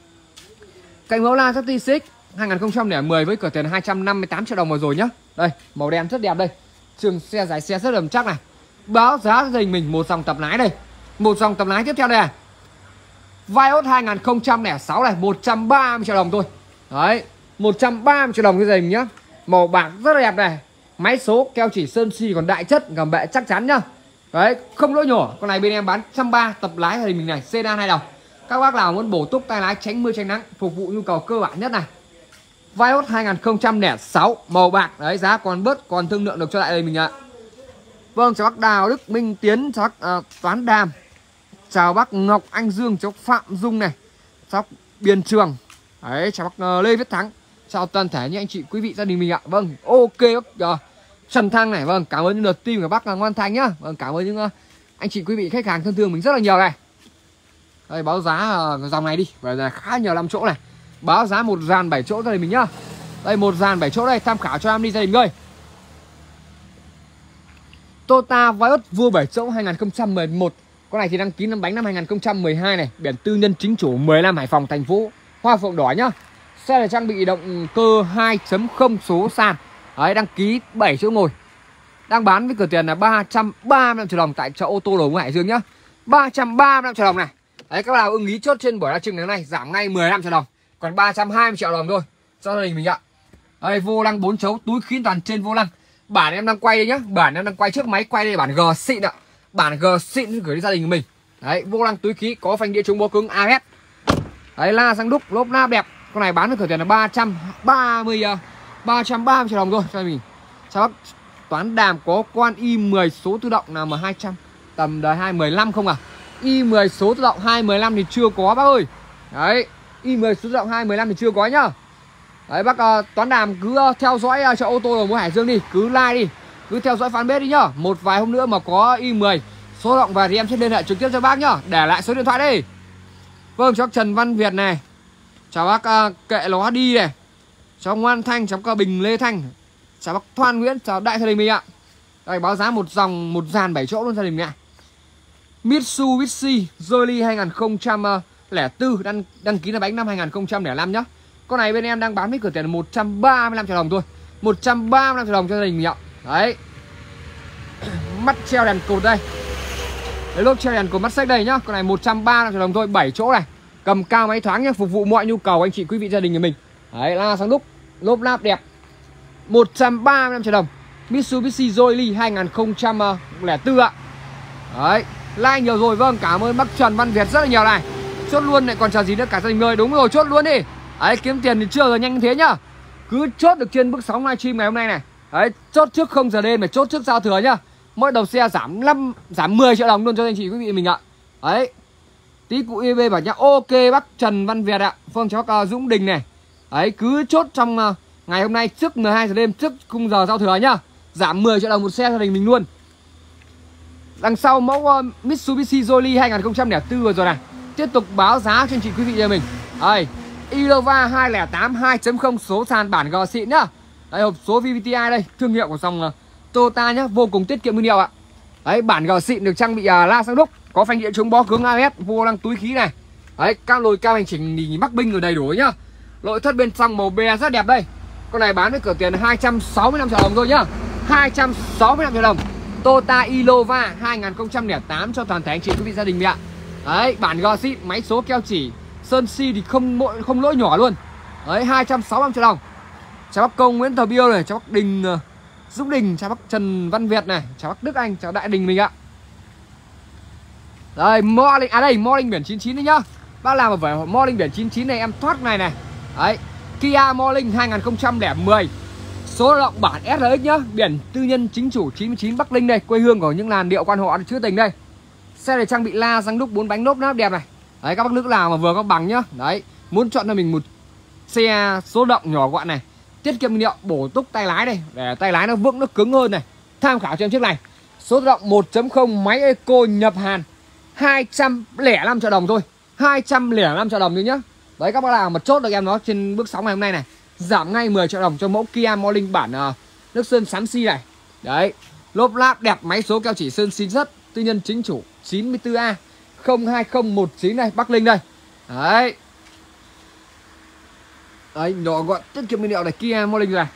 Cạnh mẫu Lachetti xê ích hai không không một với cửa tiền hai trăm năm mươi tám triệu đồng vừa rồi nhá. Đây, màu đen rất đẹp đây. Trường xe dài xe rất đầm chắc này. Báo giá gia đình mình một dòng tập lái đây. Một dòng tập lái tiếp theo đây à. Vios hai không không sáu này, một trăm ba mươi triệu đồng thôi. Đấy, một trăm ba mươi triệu đồng cái giày mình nhá. Màu bạc rất là đẹp này. Máy số keo chỉ sơn xi còn đại chất, gầm bệ chắc chắn nhá. Đấy, không lỗ nhỏ. Con này bên em bán một trăm ba mươi tập lái gia đình mình này, sedan hai đầu. Các bác nào muốn bổ túc tay lái tránh mưa tránh nắng, phục vụ nhu cầu cơ bản nhất này. Vios hai không không sáu màu bạc. Đấy, giá còn bớt, còn thương lượng được cho lại đây mình ạ. Vâng, chào bác Đào Đức Minh Tiến, chào bác uh, Toán Đàm, chào bác Ngọc Anh Dương, chào bác Phạm Dung này, chào bác Biên Trường. Đấy, chào bác uh, Lê Viết Thắng, chào toàn thể những anh chị quý vị gia đình mình ạ. Vâng, ok bác uh, Trần Thăng này, vâng, cảm ơn những lượt tim của bác Ngoan Thành nhá. Vâng, cảm ơn những uh, anh chị quý vị khách hàng thân thương mình rất là nhiều này. Đây, báo giá uh, dòng này đi, bởi là khá nhiều năm chỗ này. Báo giá một dàn bảy chỗ gia đình mình nhá. Đây, một dàn bảy chỗ đây, tham khảo cho em đi gia đình ơi. Toyota Vios vua bảy chỗ hai không một một. Con này thì đăng ký năm bánh năm hai không một hai này, biển tư nhân chính chủ mười lăm Hải Phòng thành phố Hoa Phượng Đỏ nhá. Xe là trang bị động cơ hai chấm không số sàn. Đấy, đăng ký bảy chỗ ngồi. Đang bán với cửa tiền là ba trăm ba mươi lăm triệu đồng tại chợ ô tô Đồ Hải Dương nhá. ba trăm ba mươi lăm triệu đồng này. Đấy, các bạn nào ưng ý chốt trên buổi live stream này giảm ngay mười lăm triệu đồng, còn ba trăm hai mươi triệu đồng thôi cho gia đình mình ạ. Đây, vô lăng bốn chấu, túi khí toàn trên vô lăng. Bản em đang quay đây nhá, bản em đang quay trước máy quay đây, bản G xịn ạ. Bản G xịn gửi đến gia đình của mình. Đấy, vô lăng túi khí, có phanh đĩa chống bó cứng a ét. Đấy, la răng đúc, lốp la đẹp. Con này bán với cửa tiền là ba trăm ba mươi ba trăm ba mươi triệu đồng thôi cho mình. Sao bác Toán Đàm có con i mười số tự động nào mà hai trăm tầm đời hai mười lăm không à? i mười số tự động hai mười lăm thì chưa có bác ơi. Đấy, i mười số tự động hai mười lăm thì chưa có nhá. Đấy, bác uh, Toán Đàm cứ uh, theo dõi uh, chợ ô tô Đồ Hải Dương đi, cứ like đi, cứ theo dõi fanpage đi nhá. Một vài hôm nữa mà có i mười số tự động và thì em sẽ liên hệ trực tiếp cho bác nhá. Để lại số điện thoại đây. Vâng, cháu Trần Văn Việt này, chào bác uh, Kệ Ló Đi này, cháu Ngoan Thanh, cháu Cao Bình Lê Thanh, chào bác Thoan Nguyễn, chào đại gia đình mình ạ. Đây, báo giá một dòng một dàn bảy chỗ luôn gia đình mình ạ. Mitsubishi Jolie hai không không bốn đăng, đăng ký là bánh năm hai không không năm nhá. Con này bên em đang bán với cửa tiền một trăm ba mươi lăm triệu đồng thôi, một trăm ba mươi lăm triệu đồng cho gia đình mình ạ. Đấy, mắt treo đèn cột đây, đấy, lốp treo đèn cột mắt xích đây nhá. Con này một trăm ba mươi lăm triệu đồng thôi, bảy chỗ này, cầm cao máy thoáng nhá, phục vụ mọi nhu cầu anh chị quý vị gia đình của mình. Đấy, la sáng đúc, lốp láp đẹp, một trăm ba mươi lăm triệu đồng. Mitsubishi Jolie hai không không bốn ạ. Đấy, like nhiều rồi. Vâng, cảm ơn bác Trần Văn Việt rất là nhiều này. Chốt luôn lại còn chờ gì nữa cả gia đình ơi. Đúng rồi, chốt luôn đi. Đấy, kiếm tiền thì chưa rồi, nhanh thế nhá. Cứ chốt được trên bước sóng livestream ngày hôm nay này. Đấy, chốt trước không giờ đêm, phải chốt trước giao thừa nhá. Mỗi đầu xe giảm năm giảm mười triệu đồng luôn cho anh chị quý vị mình ạ. Đấy, tí cụ i bê bảo nhá. Ok bác Trần Văn Việt ạ. Vâng, cháu uh, Dũng Đình này. Đấy, cứ chốt trong uh, ngày hôm nay trước mười hai giờ đêm, trước khung giờ giao thừa nhá. Giảm mười triệu đồng một xe gia đình mình luôn. Đằng sau mẫu uh, Mitsubishi Jolie hai không không bốn vừa rồi này. Tiếp tục báo giá cho anh chị quý vị nhà mình. Đây, Innova hai không tám hai chấm không số sàn bản G xịn nhá. Đây, hộp số vê vê tê i đây, thương hiệu của dòng uh, Toyota nhá, vô cùng tiết kiệm nguyên liệu ạ. Đấy, bản G xịn được trang bị uh, la sang đúc, có phanh đĩa chống bó cứng a ét, vô lăng túi khí này. Đấy, các lồi cao hành trình thì mắc binh rồi đầy đủ nhá. Nội thất bên trong màu be rất đẹp đây. Con này bán với cửa tiền hai trăm sáu mươi lăm triệu đồng thôi nhá. hai trăm sáu mươi lăm triệu đồng. Toyota Innova hai không không tám cho toàn thể anh chị quý vị gia đình mình ạ. Đấy, bản G xịn, máy số keo chỉ, sơn xi thì không mỗi không lỗi nhỏ luôn. Đấy, hai trăm sáu mươi lăm triệu đồng. Chào bác Công Nguyễn Thờ Biêu này, chào bác Đình uh, Dũng Đình, chào bác Trần Văn Việt này, chào bác Đức Anh, chào đại đình mình ạ. Đây, Morning, à đây, Morning biển chín chín đấy nhá. Bác làm ở vẻ Morning biển chín chín này em thoát này này. Đấy, Kia Morning hai không không một không. Số lao động bản ét rờ ích nhá, biển tư nhân chính chủ chín mươi chín Bắc Ninh đây, quê hương của những làn điệu quan họ trữ tình đây. Xe này trang bị la răng đúc bốn bánh lốp láp đẹp này. Đấy, các bác nữ nào mà vừa có bằng nhá. Đấy, muốn chọn cho mình một xe số động nhỏ gọn này, tiết kiệm nhiên liệu, bổ túc tay lái đây, để tay lái nó vững, nó cứng hơn này. Tham khảo cho em chiếc này. Số tự động một chấm không máy Eco nhập Hàn, hai trăm lẻ năm triệu đồng thôi, hai trăm lẻ năm triệu đồng thôi nhá. Đấy, các bác nào mà chốt được em nó trên bước sóng ngày hôm nay này, giảm ngay mười triệu đồng cho mẫu Kia Morning bản uh, nước sơn xám xi này. Đấy, lốp láp đẹp, máy số keo chỉ sơn xin rất, tư nhân chính chủ chín mươi tư A không hai không một chín này, Bắc Ninh đây. Đấy. Đấy, nhỏ gọn tiết kiệm nhiên liệu này, Kia Morning này.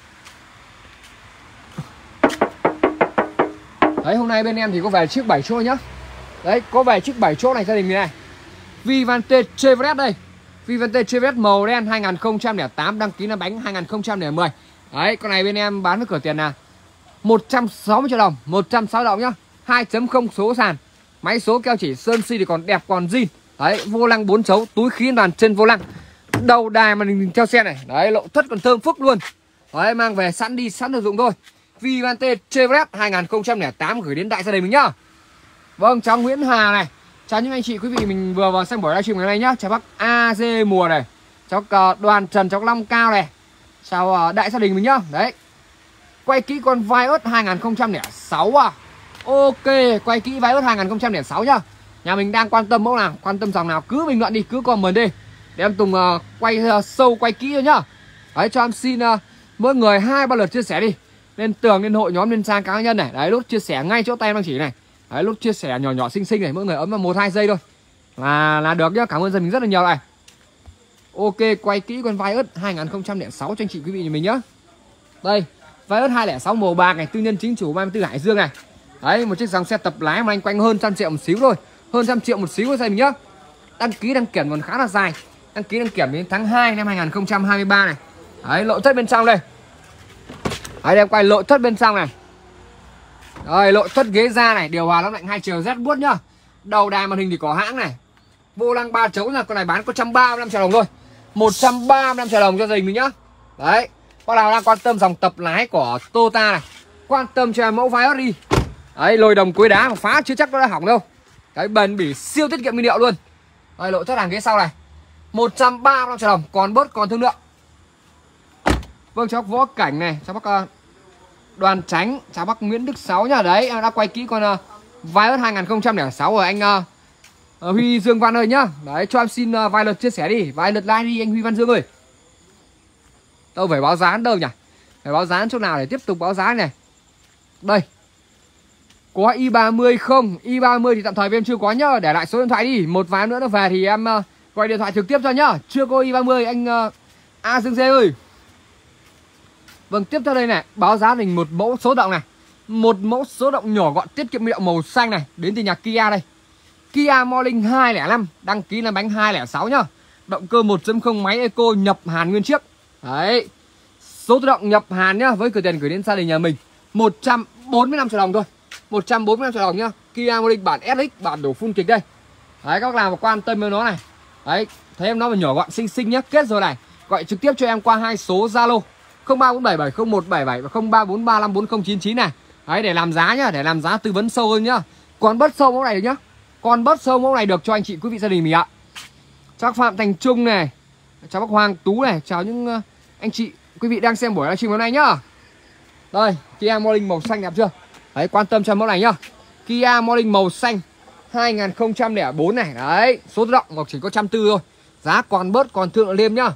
Đấy, hôm nay bên em thì có vài chiếc bảy chỗ nhá. Đấy, có vài chiếc bảy chỗ này gia đình này. Vivante Chevrolet đây. Vivante Chevrolet màu đen hai không không tám, đăng ký năm bánh hai không không một không. Đấy, con này bên em bán với cửa tiền là một trăm sáu mươi triệu đồng, một trăm sáu mươi đồng nhá. hai chấm không số sàn. Máy số keo chỉ sơn xi thì còn đẹp còn zin. Đấy, vô lăng bốn chấu, túi khí an toàn trên vô lăng. Đầu đài màn hình theo xe này. Đấy, lộ thất còn thơm phức luôn. Đấy, mang về sẵn đi sẵn sử dụng thôi. Vivante Chevrolet hai không không tám gửi đến đại gia đình mình nhá. Vâng, cháu Nguyễn Hà này. Chào những anh chị quý vị mình vừa vào xem buổi livestream ngày hôm nay nhá. Chào bác a giê Mùa này. Cháu Đoàn Trần, cháu Long Cao này. Chào đại gia đình mình nhá. Đấy. Quay kỹ con Vios hai không không sáu à. Ok, quay kỹ Vios hai không không sáu nhá. Nhà mình đang quan tâm mẫu nào, quan tâm dòng nào cứ bình luận đi, cứ comment đi để em Tùng uh, quay uh, sâu quay kỹ thôi nhá. Đấy, cho em xin uh, mỗi người hai ba lượt chia sẻ đi. Lên tường, lên hội nhóm, lên trang cá nhân này. Đấy, nút chia sẻ ngay chỗ tay em đang chỉ này. Đấy, nút chia sẻ nhỏ nhỏ xinh xinh này, mỗi người ấm vào một hai giây thôi là là được nhá. Cảm ơn dân mình rất là nhiều này. Ok, quay kỹ con Vios hai không không sáu cho anh chị quý vị nhà mình nhá. Đây, Vios hai không sáu màu bạc này, tư nhân chính chủ ba mươi tư Hải Dương này. Đấy, một chiếc dòng xe tập lái mà anh quanh hơn trăm triệu một xíu thôi, hơn trăm triệu một xíu thôi mình nhá. Đăng ký đăng kiểm còn khá là dài. Đăng ký đăng kiểm đến tháng hai năm hai không hai ba này. Đấy, nội thất bên trong đây. Đấy, em quay nội thất bên trong này. Rồi, nội thất ghế da này, điều hòa nóng lạnh hai chiều rét buốt nhá. Đầu đài màn hình thì có hãng này. Vô lăng ba chấu là con này bán có một trăm ba mươi lăm triệu đồng thôi. một trăm ba mươi lăm triệu đồng cho gia đình mình nhá. Đấy, bác nào đang quan tâm dòng tập lái của Toyota này, quan tâm cho em mẫu Vios đi. Đấy, lồi đồng cuối đá mà phá chưa chắc nó đã hỏng đâu. Đấy, bền bỉ siêu tiết kiệm nhiên liệu luôn. Đây, nội thất hàng ghế sau này một trăm ba mươi lăm triệu đồng, còn bớt còn thương lượng. Vâng, cháu Võ Cảnh này, cháu bác uh, Đoàn Tránh, cháu bác Nguyễn Đức Sáu nhá. Đấy, em đã quay kỹ con uh, Vios hai không không sáu rồi anh uh, uh, Huy Dương Văn ơi nhá. Đấy, cho em xin uh, vài lượt chia sẻ đi, vài lượt like đi anh Huy Văn Dương ơi. Đâu phải báo giá đâu nhỉ? Phải báo giá chỗ nào để tiếp tục báo giá này. Đây. Có i ba mươi không? i ba mươi thì tạm thời em chưa có nhá, để lại số điện thoại đi. Một vài nữa nó về thì em uh, gọi điện thoại trực tiếp cho nhá. Chưa có i ba mươi anh uh, A Dương Dê ơi. Vâng, tiếp theo đây này, báo giá mình một mẫu số động này. Một mẫu số động nhỏ gọn tiết kiệm nhiên liệu màu xanh này, đến từ nhà Kia đây. Kia Morning hai không năm, đăng ký là bánh hai không sáu nhá. Động cơ một chấm không máy Eco nhập Hàn nguyên chiếc. Đấy. Số tự động nhập Hàn nhá, với cửa tiền gửi đến gia đình nhà mình một trăm bốn mươi lăm triệu đồng thôi. một trăm bốn mươi lăm triệu đồng nhá. Kia Morning bản ét ích, bản đổ full kịch đây. Đấy, các bác nào mà quan tâm với nó này. Đấy, thấy em nó mà nhỏ gọn xinh xinh nhá, kết rồi này. Gọi trực tiếp cho em qua hai số Zalo không ba bốn bảy bảy không một bảy bảy và không ba bốn ba năm bốn không chín chín này. Đấy, để làm giá nhá, để làm giá tư vấn sâu hơn nhá. Còn bớt sâu mẫu này được nhá. Còn bớt sâu mẫu này được cho anh chị quý vị gia đình mình ạ. Chào bác Phạm Thành Trung này, chào bác Hoàng Tú này, chào những uh, anh chị quý vị đang xem buổi livestream hôm nay nhá. Đây, Kia Morning màu xanh đẹp chưa? Đấy, quan tâm cho mẫu này nhá. Kia Morning màu xanh hai không không bốn này. Đấy, số tự động Ngọc chỉ có một trăm bốn mươi thôi. Giá còn bớt còn thương lượng liêm nhá.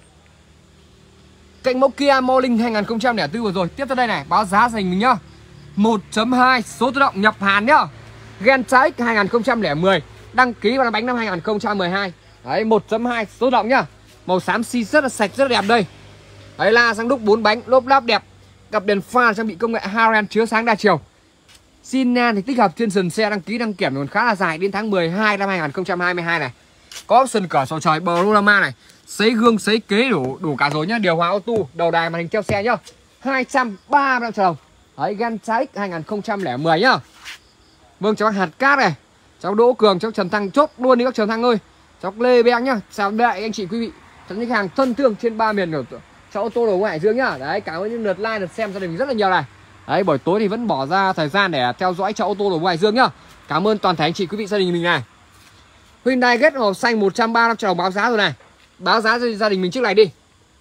Cạnh mẫu Kia Morning hai không không bốn vừa rồi. Tiếp theo đây này, báo giá dành mình nhá. một chấm hai số tự động nhập Hàn nhá. Gentrix hai không không không, đăng ký vào bánh năm hai không một hai. Đấy, một chấm hai số tự động nhá. Màu xám xi rất là sạch, rất là đẹp đây. Đấy, la sang đúc bốn bánh, lốp láp đẹp. Cặp đèn pha trang bị công nghệ Haren chiếu sáng đa chiều. xê en en thì tích hợp trên sườn xe, đăng ký đăng kiểm còn khá là dài đến tháng mười hai năm hai không hai hai này. Có option cửa sổ trời panorama này, sấy gương sấy kế đủ đủ cả rồi nhá, điều hòa auto, đầu đài màn hình theo xe nhá. hai trăm ba mươi lăm triệu đồng. Đấy, Gentrix hai không không một nhá. Vâng, cháu Hạt Cát này, cháu Đỗ Cường, cháu Trần Thăng, chốt luôn đi các Trần Thăng ơi. Cháu Lê Beng nhá, chào đại anh chị quý vị, cháu những hàng thân thương trên ba miền của cháu ô tô đồ Hải Dương nhá. Đấy, cảm ơn những lượt like, lượt xem gia đình rất là nhiều này. Đấy, buổi tối thì vẫn bỏ ra thời gian để theo dõi cháu ô tô đồ Hải Dương nhá. Cảm ơn toàn thể anh chị quý vị gia đình mình này. Hyundai Getz màu xanh một trăm ba mươi lăm triệu đồng báo giá rồi này. Báo giá cho gia đình mình trước này đi.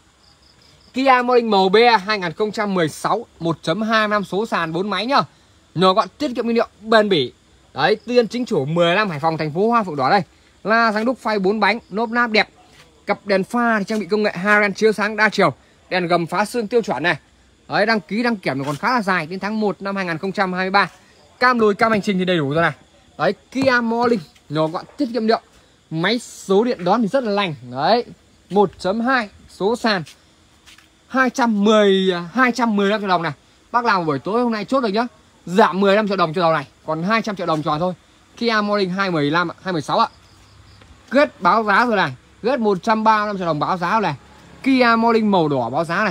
Kia Morning màu be hai không một sáu một chấm hai năm số sàn bốn máy nhá. Nhỏ gọn tiết kiệm nhiên liệu bền bỉ. Đấy, tiên chính chủ mười lăm Hải Phòng thành phố Hoa Phượng Đỏ đây. La răng đúc phay bốn bánh, lốp láp đẹp. Cặp đèn pha thì trang bị công nghệ Haren chiếu sáng đa chiều. Đèn gầm phá xương tiêu chuẩn này. Đấy, đăng ký đăng kiểm còn khá là dài đến tháng một năm hai không hai ba. Cam lùi cam hành trình thì đầy đủ rồi này. Đấy, Kia Morning nhỏ gọn tiết kiệm liệu. Máy số điện đón thì rất là lành. Đấy, một chấm hai số sàn hai trăm mười hai trăm mười lăm triệu đồng này. Bác làm buổi tối hôm nay chốt được nhá. Giảm mười lăm triệu đồng cho đầu này, còn hai trăm triệu đồng tròn thôi. Kia Morning hai mười lăm hai mười sáu ạ. Kết báo giá rồi này. Kết một trăm ba mươi lăm triệu đồng báo giá rồi này. Kia Morning màu đỏ báo giá này.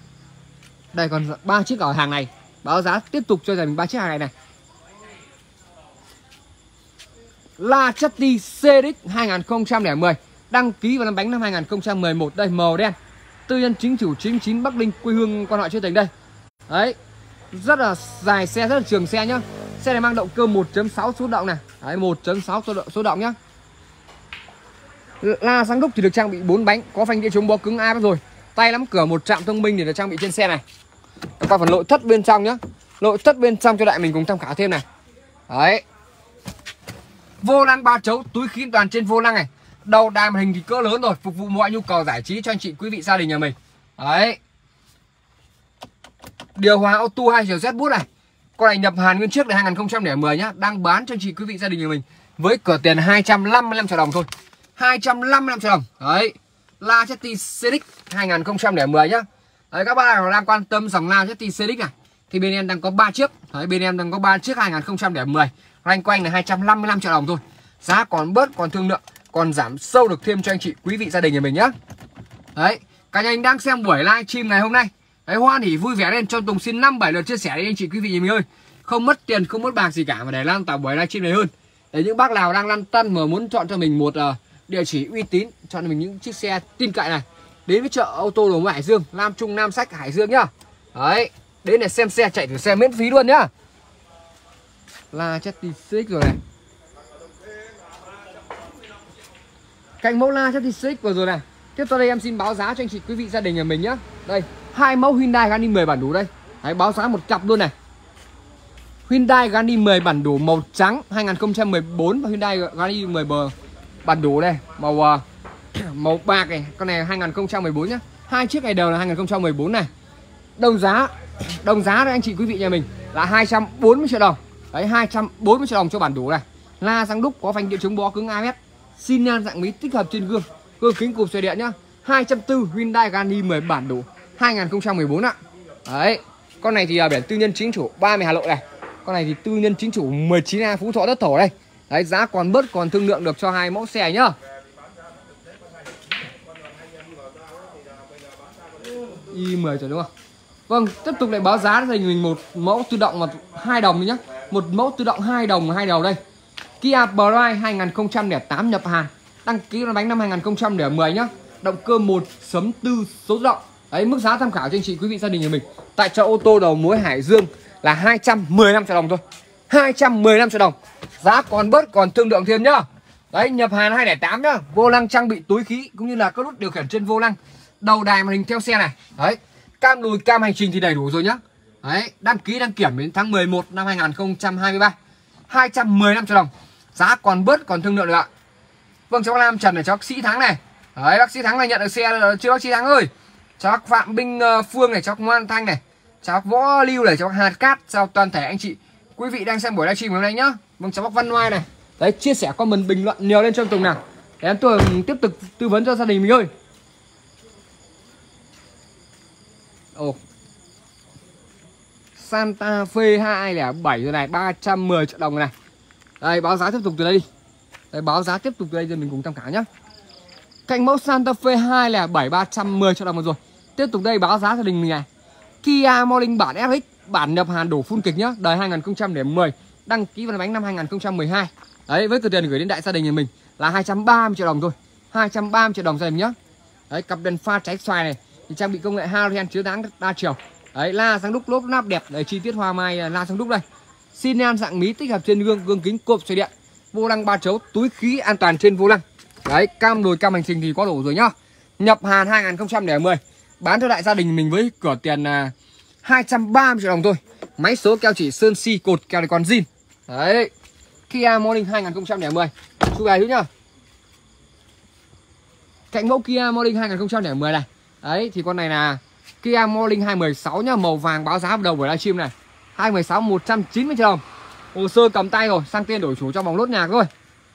Đây còn ba chiếc ở hàng này. Báo giá tiếp tục cho dành ba chiếc hàng này này. Lachetti xê đê ích hai không không không, đăng ký vào năm bánh năm hai không một một. Đây, màu đen, tư nhân chính chủ chín chín Bắc Ninh, quê hương quan họ chưa tỉnh đây. Đấy, rất là dài xe, rất là trường xe nhá. Xe này mang động cơ một chấm sáu số động này. Đấy, một chấm sáu số động, số động nhá. La xăng đúc thì được trang bị bốn bánh, có phanh đĩa chống bó cứng a ép rồi. Tay nắm cửa một trạm thông minh để được trang bị trên xe này. Qua phần nội thất bên trong nhá. Nội thất bên trong cho đại mình cùng tham khảo thêm này. Đấy. Vô lăng ba chấu, túi khí toàn trên vô lăng này. Đầu đài màn hình thì cỡ lớn rồi, phục vụ mọi nhu cầu giải trí cho anh chị quý vị gia đình nhà mình. Đấy. Điều hòa auto hai chiều Z bút này. Con này nhập Hàn nguyên chiếc này hai không không không nhá, đang bán cho anh chị quý vị gia đình nhà mình với cửa tiền hai trăm năm mươi lăm triệu đồng thôi. hai trăm năm mươi lăm triệu đồng. Đấy. Lachetti xê đê ích hai không không không nhá. Đấy, các bạn nào đang quan tâm dòng Lachetti xê đê ích này thì bên em đang có ba chiếc. Đấy, bên em đang có ba chiếc hai không không không. Rank quanh là hai trăm năm mươi lăm triệu đồng thôi. Giá còn bớt, còn thương lượng, còn giảm sâu được thêm cho anh chị quý vị gia đình nhà mình nhá. Đấy, cả nhà anh đang xem buổi live stream ngày hôm nay. Đấy, hoan hỉ vui vẻ lên cho Tùng xin năm bảy lượt chia sẻ đi anh chị quý vị nhà mình ơi. Không mất tiền, không mất bạc gì cả mà để lan tỏa buổi live stream này hơn. Để những bác nào đang lăn tăn mà muốn chọn cho mình một uh, địa chỉ uy tín, chọn mình những chiếc xe tin cậy này, đến với chợ ô tô Đồng Hải Dương, Nam Trung Nam Sách Hải Dương nhá. Đấy, đến để xem xe, chạy thử xe miễn phí luôn nhá. Lachetti xê đê ích rồi này. Cạnh mẫu Lachetti xê đê ích vừa rồi này. Tiếp theo đây em xin báo giá cho anh chị quý vị gia đình nhà mình nhá. Đây, hai mẫu Hyundai Gani mười bản đủ đây. Đấy, báo giá một cặp luôn này. Hyundai Gani mười bản đủ màu trắng hai không một bốn và Hyundai Gani mười bản đủ đây, màu uh, màu bạc này, con này hai không một bốn nhá. Hai chiếc này đều là hai không một bốn này. Đồng giá, đồng giá đây anh chị quý vị nhà mình là hai trăm bốn mươi triệu đồng. Đấy, hai trăm bốn mươi triệu đồng cho bản đủ này. La xăng đúc, có phanh đĩa chống bó cứng a ép, xi nhan dạng mí tích hợp trên gương, gương kính cụp xoay điện nhá. hai trăm bốn mươi Hyundai Gani mười bản đủ hai không một bốn ạ. Đấy, con này thì là biển tư nhân chính chủ ba mươi Hà Nội này. Con này thì tư nhân chính chủ mười chín A Phú Thọ Đất Thổ đây. Đấy, giá còn bớt, còn thương lượng được cho hai mẫu xe nhá. i mười rồi đúng không? Vâng, tiếp tục lại báo giá thì mình một mẫu tự động mà hai đồng nhá. Một mẫu tự động hai đồng hai đầu đây. Kia Pride hai không không tám nhập Hàn, đăng ký là bánh năm hai không không một nhá. Động cơ một chấm bốn số tự động. Đấy, mức giá tham khảo cho anh chị quý vị gia đình nhà mình tại chợ ô tô Đầu Mối Hải Dương là hai trăm mười lăm triệu đồng thôi. hai trăm mười lăm triệu đồng. Giá còn bớt, còn thương lượng thêm nhá. Đấy, nhập Hàn hai không tám nhá. Vô lăng trang bị túi khí cũng như là các nút điều khiển trên vô lăng. Đầu đài màn hình theo xe này. Đấy, cam lùi cam hành trình thì đầy đủ rồi nhá. Đấy, đăng ký đăng kiểm đến tháng mười một năm hai không hai ba. hai trăm mười lăm triệu đồng. Giá còn bớt, còn thương lượng được ạ. Vâng, cháu Lam Trần này, cháu bác Sĩ Thắng này. Đấy, bác Sĩ Thắng này nhận được xe chưa bác Sĩ Thắng ơi. Cháu bác Phạm Minh Phương này, cháu bác Ngoan Thanh này, cháu bác Võ Lưu này, cháu bác Hạt Cát, chào toàn thể anh chị quý vị đang xem buổi livestream hôm nay nhá. Vâng, cháu bác Văn Ngoai này. Đấy, chia sẻ comment bình luận nhiều lên cho anh Tùng nào. Để em tôi tiếp tục tư vấn cho gia đình mình ơi. Ồ. Santa Fe hai không bảy rồi này, ba trăm mười triệu đồng rồi này. Đây, báo giá tiếp tục từ đây đi. Đây, báo giá tiếp tục từ đây cho mình cùng tham khảo nhá. Cạnh mẫu Santa Fe hai không bảy ba trăm mười triệu đồng rồi. Tiếp tục đây báo giá gia đình mình này. Kia Morning bản ép ích bản nhập Hàn đổ full kịch nhá, đời hai không không một, đăng ký vào bánh năm hai không một hai. Đấy, với từ tiền gửi đến đại gia đình nhà mình là hai trăm ba mươi triệu đồng thôi. hai trăm ba mươi triệu đồng gia đình nhá. Đấy, cặp đèn pha cháy xoài này thì trang bị công nghệ halogen chiếu sáng đa chiều. Đấy, la xăng đúc lốp nắp đẹp, đấy chi tiết hoa mai la xăng đúc đây. Xi nhan dạng mí tích hợp trên gương, gương kính cộp xoay điện. Vô lăng ba chấu, túi khí an toàn trên vô lăng. Đấy, cam đồi cam hành trình thì có đủ rồi nhá. Nhập Hàn hai không một không, bán cho đại gia đình mình với cửa tiền là hai trăm ba mươi triệu đồng thôi. Máy số keo chỉ sơn xi cột keo này còn zin. Đấy, Kia Morning hai không một không. Chú gái thứ nhá. Cạnh mẫu Kia Morning hai không một không này. Đấy, thì con này là Kia Morning hai một sáu nhá, màu vàng, báo giá đầu buổi livestream này. hai một sáu một trăm chín mươi triệu đồng. Hồ sơ cầm tay rồi, sang tên đổi chủ trong vòng lốt nhà thôi.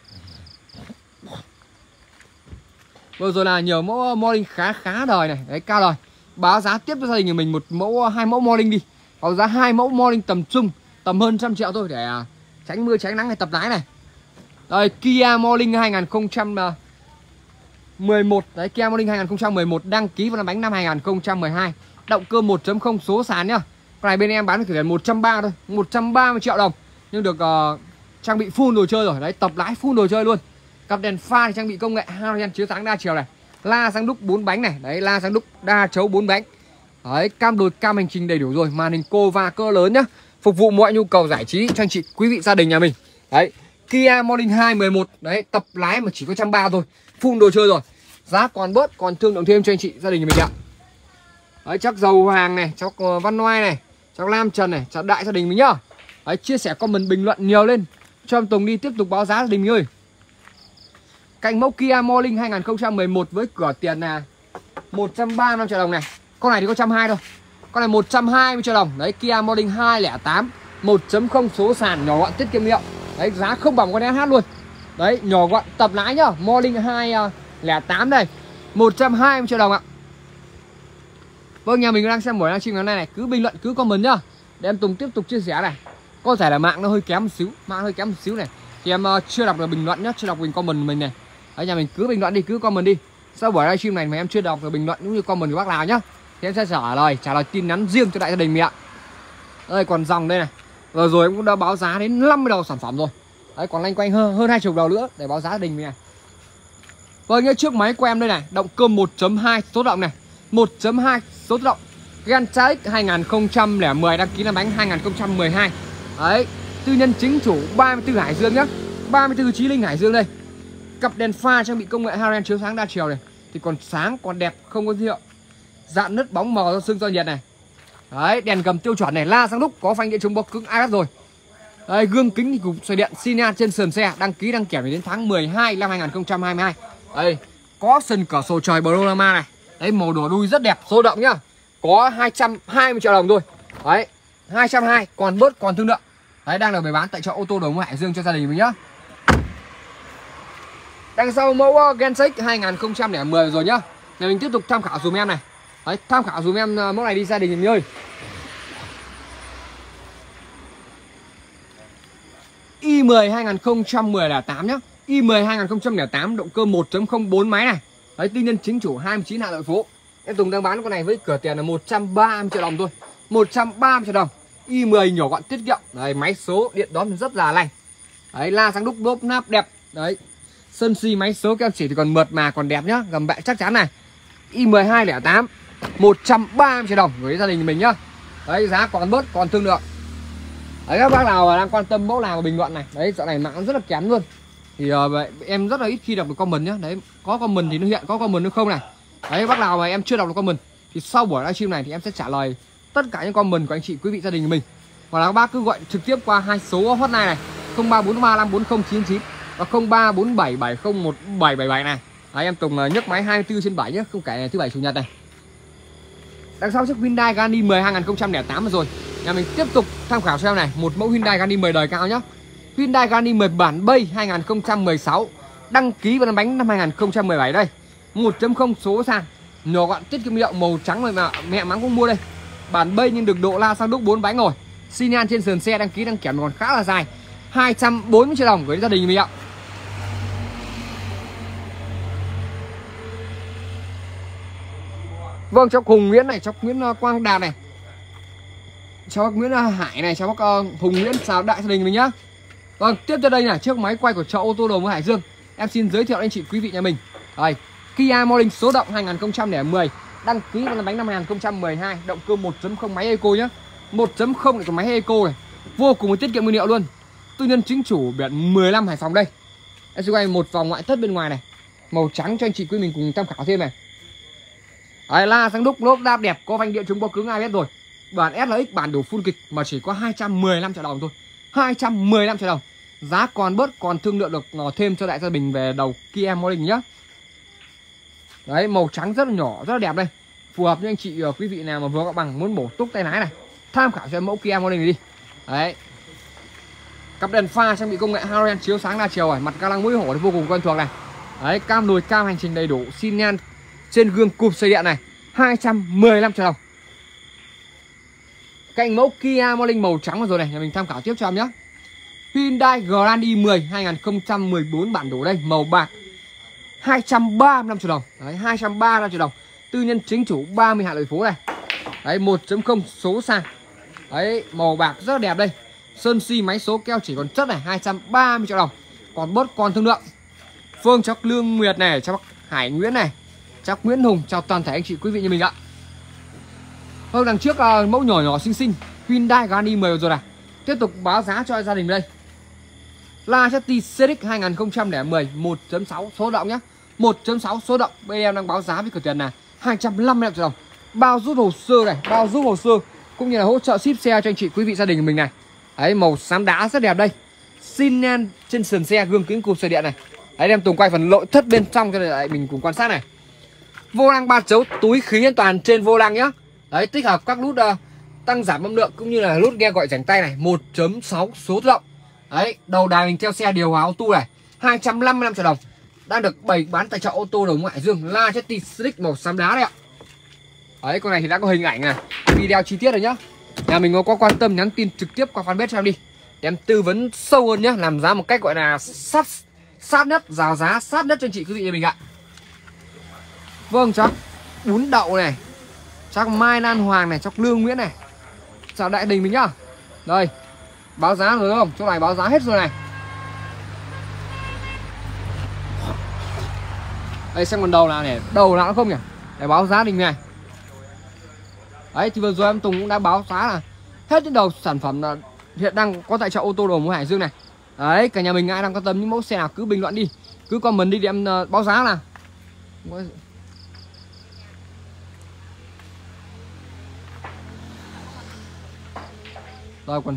Vừa rồi là nhiều mẫu Morning khá khá đời này, đấy cao đời. Báo giá tiếp cho gia đình nhà mình một mẫu, hai mẫu Morning đi. Báo giá hai mẫu Morning tầm trung, tầm hơn trăm triệu thôi để tránh mưa tránh nắng hay tập lái này. Đây, Kia Morning hai không một một, đấy Kia Morning hai không một một đăng ký vào bánh năm hai không một hai. Động cơ một chấm không số sàn nhá. Con này bên em bán được thử một trăm ba mươi thôi, một trăm ba mươi triệu đồng. Nhưng được uh, trang bị full đồ chơi rồi. Đấy, tập lái full đồ chơi luôn. Cặp đèn pha thì trang bị công nghệ halogen chiếu sáng đa chiều này. La sang đúc bốn bánh này. Đấy, la sang đúc đa chấu bốn bánh. Đấy, cam đồi cam hành trình đầy đủ rồi. Màn hình Cova cỡ lớn nhá. Phục vụ mọi nhu cầu giải trí cho anh chị quý vị gia đình nhà mình. Đấy, Kia Morning hai mười một. Đấy, tập lái mà chỉ có một trăm ba mươi thôi. Full đồ chơi rồi. Giá còn bớt, còn thương lượng thêm cho anh chị gia đình nhà mình ạ. Đấy, chắc Dầu Hoàng này, cháu Văn Oai này, cháu Lam Trần này, cháu đại gia đình mình nhá. Đấy, chia sẻ comment bình luận nhiều lên cho em Tùng đi tiếp tục báo giá gia đình mình ơi. Cạnh mẫu Kia Morning hai không một một với cửa tiền là một trăm ba mươi lăm triệu đồng này. Con này thì có một trăm hai mươi thôi. Con này một trăm hai mươi triệu đồng. Đấy, Kia Morning hai không tám một chấm không số sàn, nhỏ gọn tiết kiệm liệu. Đấy, giá không bằng con ét hát luôn. Đấy, nhỏ gọn tập lái nhá. Morning hai không tám đây, một trăm hai mươi triệu đồng ạ. Vâng, nhà mình đang xem buổi livestream ngày hôm nay này, cứ bình luận cứ comment nhá để em Tùng tiếp tục chia sẻ này. Có thể là mạng nó hơi kém một xíu, mạng hơi kém một xíu này thì em uh, chưa đọc được bình luận nhá, chưa đọc bình comment mình này. Đấy, nhà mình cứ bình luận đi, cứ comment đi. Sau buổi livestream này mà em chưa đọc được bình luận cũng như comment của bác nào nhá thì em sẽ trả lời trả lời tin nhắn riêng cho đại gia đình mình ạ. Đây, còn dòng đây này. Vừa rồi em cũng đã báo giá đến năm mươi đầu sản phẩm rồi. Đấy, còn lanh quanh hơn hơn hai mươi đầu nữa để báo giá gia đình mình này. Vâng, như trước máy của em đây này, động cơ một chấm hai số động này, một chấm hai số tự động, Gentrax hai không một không đăng ký năm bánh hai không một hai. Đấy, tư nhân chính chủ ba mươi tư Hải Dương nhá, ba mươi tư Chí Linh Hải Dương đây. Cặp đèn pha trang bị công nghệ halogen chiếu sáng đa chiều này thì còn sáng còn đẹp, không có hiệu dạn nứt bóng mờ do sưng do nhiệt này. Đấy, đèn gầm tiêu chuẩn này, la sang đúc, có phanh điện chống bọc cứng a bê ét rồi. Đây, gương kính thì cục xoay điện xi nhan trên sườn xe, đăng ký đăng kiểm đến tháng mười hai năm hai không hai hai. Đây, có sân cửa sổ trời panorama này. Đấy, màu đỏ đuôi rất đẹp, số động nhá. Có hai trăm hai mươi triệu đồng thôi. Đấy, hai trăm hai mươi, còn bớt còn thương lượng. Đấy, đang được bày bán tại chợ ô tô Đồng Hải Dương cho gia đình mình nhá. Đằng sau mẫu Gentrax hai không một không rồi nhá. Để mình tiếp tục tham khảo dùm em này. Đấy, tham khảo dùm em mẫu này đi gia đình mình ơi. i mười hai không một tám nhá. i mười hai không một tám động cơ một chấm không bốn máy này. Đấy, tư nhân chính chủ hai mươi chín Hà Nội phố. Em Tùng đang bán con này với cửa tiền là một trăm ba mươi triệu đồng thôi. một trăm ba mươi triệu đồng. i mười nhỏ gọn tiết kiệm. Đấy, máy số điện đóm rất là lành. Đấy, la sang đúc đốp nắp đẹp. Đấy, sân si máy số keo chỉ thì còn mượt mà còn đẹp nhá, gầm bẹ chắc chắn này. i mười hai không tám một trăm ba mươi triệu đồng với gia đình mình nhá. Đấy, giá còn bớt còn thương lượng. Đấy, các bác nào đang quan tâm mẫu nào bình luận này. Đấy, dạo này mạng rất là kém luôn. Thì uh, em rất là ít khi đọc được comment nhá. Đấy, có comment thì nó hiện, có comment nó không này. Đấy, bác nào mà em chưa đọc được comment thì sau buổi livestream này thì em sẽ trả lời tất cả những comment của anh chị quý vị gia đình của mình. Hoặc là các bác cứ gọi trực tiếp qua hai số hotline này, không ba bốn ba năm bốn không chín chín và không ba bốn bảy bảy không một bảy bảy bảy này. Đấy, em Tùng uh, nhấc máy hai mươi tư trên bảy nhé, không kể thứ bảy chủ nhật này. Đằng sau chiếc Hyundai Grand i mười hai không không tám rồi. Nhà mình tiếp tục tham khảo cho em này, một mẫu Hyundai Grand i mười đời cao nhá. Hyundai Grand i mười bản bay hai không một sáu, đăng ký vào năm bánh năm hai không một bảy đây. một chấm không số sàn, nhỏ gọn tiết kiệm liệu, màu trắng rồi mà mẹ mắng cũng mua đây. Bản bay nhưng được độ la sang đúc bốn bánh rồi. Xi nhan trên sườn xe, đăng ký đăng kiểm còn khá là dài. hai trăm bốn mươi triệu đồng với gia đình mình ạ. Vâng, cháu Hùng Nguyễn này, cháu Nguyễn Quang Đạt này, cháu Nguyễn Hải này, cháu bác uh, Hùng Nguyễn chào đại gia đình mình nhá. Vâng, tiếp theo đây là chiếc máy quay của chợ ô tô Đồng Hải Dương. Em xin giới thiệu anh chị quý vị nhà mình. Đây, Kia Morning số động hai không một không, đăng ký vào bánh năm hai không một hai, động cơ một chấm không máy eco nhá. một chấm không lại có máy eco này. Vô cùng tiết kiệm nguyên liệu luôn. Tư nhân chính chủ biển mười lăm Hải Phòng đây. Em sẽ quay một vòng ngoại thất bên ngoài này, màu trắng cho anh chị quý mình cùng tham khảo thêm này. Đấy, la sang đúc lốp đáp đẹp, có phanh điện chống bó cứng a bê ét rồi. Bản ét lờ ích bản đủ full kịch mà chỉ có hai trăm mười lăm triệu đồng thôi. hai trăm mười lăm triệu đồng. Giá còn bớt còn thương lượng được thêm cho đại gia đình về đầu Kia Morning nhá. Đấy, màu trắng rất là nhỏ, rất là đẹp đây. Phù hợp với anh chị quý vị nào mà vừa có bằng muốn bổ túc tay lái này. Tham khảo cho em mẫu Kia Morning này đi. Đấy. Cặp đèn pha trang bị công nghệ halogen chiếu sáng đa chiều này, mặt ca lăng mũi hổ thì vô cùng quen thuộc này. Đấy, cam lùi cam hành trình đầy đủ, xi nhan trên gương cụp xoay điện này, hai trăm mười lăm triệu đồng. Cạnh mẫu Kia Morning màu trắng rồi này, nhà mình tham khảo tiếp cho em nhé. Hyundai Grand i mười hai không một bốn bản đồ đây, màu bạc, hai trăm ba mươi lăm triệu đồng. Đấy, hai trăm ba mươi lăm triệu đồng. Tư nhân chính chủ ba mươi Hà Nội phố này. Đấy, một chấm không số sàn. Đấy, màu bạc rất là đẹp đây. Sơn Si máy số keo chỉ còn chất này hai trăm ba mươi triệu đồng. Còn bớt còn thương lượng. Phương cháu Lương Nguyệt này, cháu Hải Nguyễn này, cháu Nguyễn Hùng, chào toàn thể anh chị quý vị như mình ạ. Vâng, đằng trước uh, mẫu nhỏ nhỏ xinh xinh Hyundai Grand mười rồi này. Tiếp tục báo giá cho gia đình đây. Lacetti xê ích hai nghìn không trăm lẻ mười một chấm sáu số động nhá. một chấm sáu số động bên em đang báo giá với cửa tiền là hai trăm năm mươi lăm triệu đồng. Bao rút hồ sơ này, bao rút hồ sơ cũng như là hỗ trợ ship xe cho anh chị quý vị gia đình của mình này. Đấy, màu xám đá rất đẹp đây. Xinen trên sườn xe, gương kính cụp sợi điện này. Đấy, đem Tùng quay phần nội thất bên trong cho lại mình cùng quan sát này. Vô lăng ba chấu, túi khí an toàn trên vô lăng nhá. Đấy, tích hợp các nút uh, tăng giảm âm lượng cũng như là nút nghe gọi rảnh tay này, một chấm sáu số tự động. Đấy, đầu đài mình theo xe điều hòa auto này, hai trăm năm mươi lăm triệu đồng. Đang được bày bán tại chợ ô tô đầu ngoại Dương Lacetti xê ích màu xám đá đấy ạ. Đấy, con này thì đã có hình ảnh này, video chi tiết rồi nhá. Nhà mình có quan tâm nhắn tin trực tiếp qua fanpage cho em đi, để em tư vấn sâu hơn nhá, làm giá một cách gọi là sát sát nhất, rào giá sát nhất cho anh chị quý vị nhà mình ạ. Vâng, cháu bún đậu này, cháu Mai Lan Hoàng này, cháu Lương Nguyễn này, chào đại đình mình nhá. Đây, báo giá rồi đúng không? Chỗ này báo giá hết rồi này. Đây, xem còn đầu nào này, đầu nào nó không nhỉ? Để báo giá đình này. Đấy, thì vừa rồi em Tùng cũng đã báo giá là hết những đầu sản phẩm là hiện đang có tại chợ ô tô đầu mối Hải Dương này. Đấy, cả nhà mình ai đang quan tâm những mẫu xe nào cứ bình luận đi, cứ comment đi để em uh, báo giá nào. Rồi còn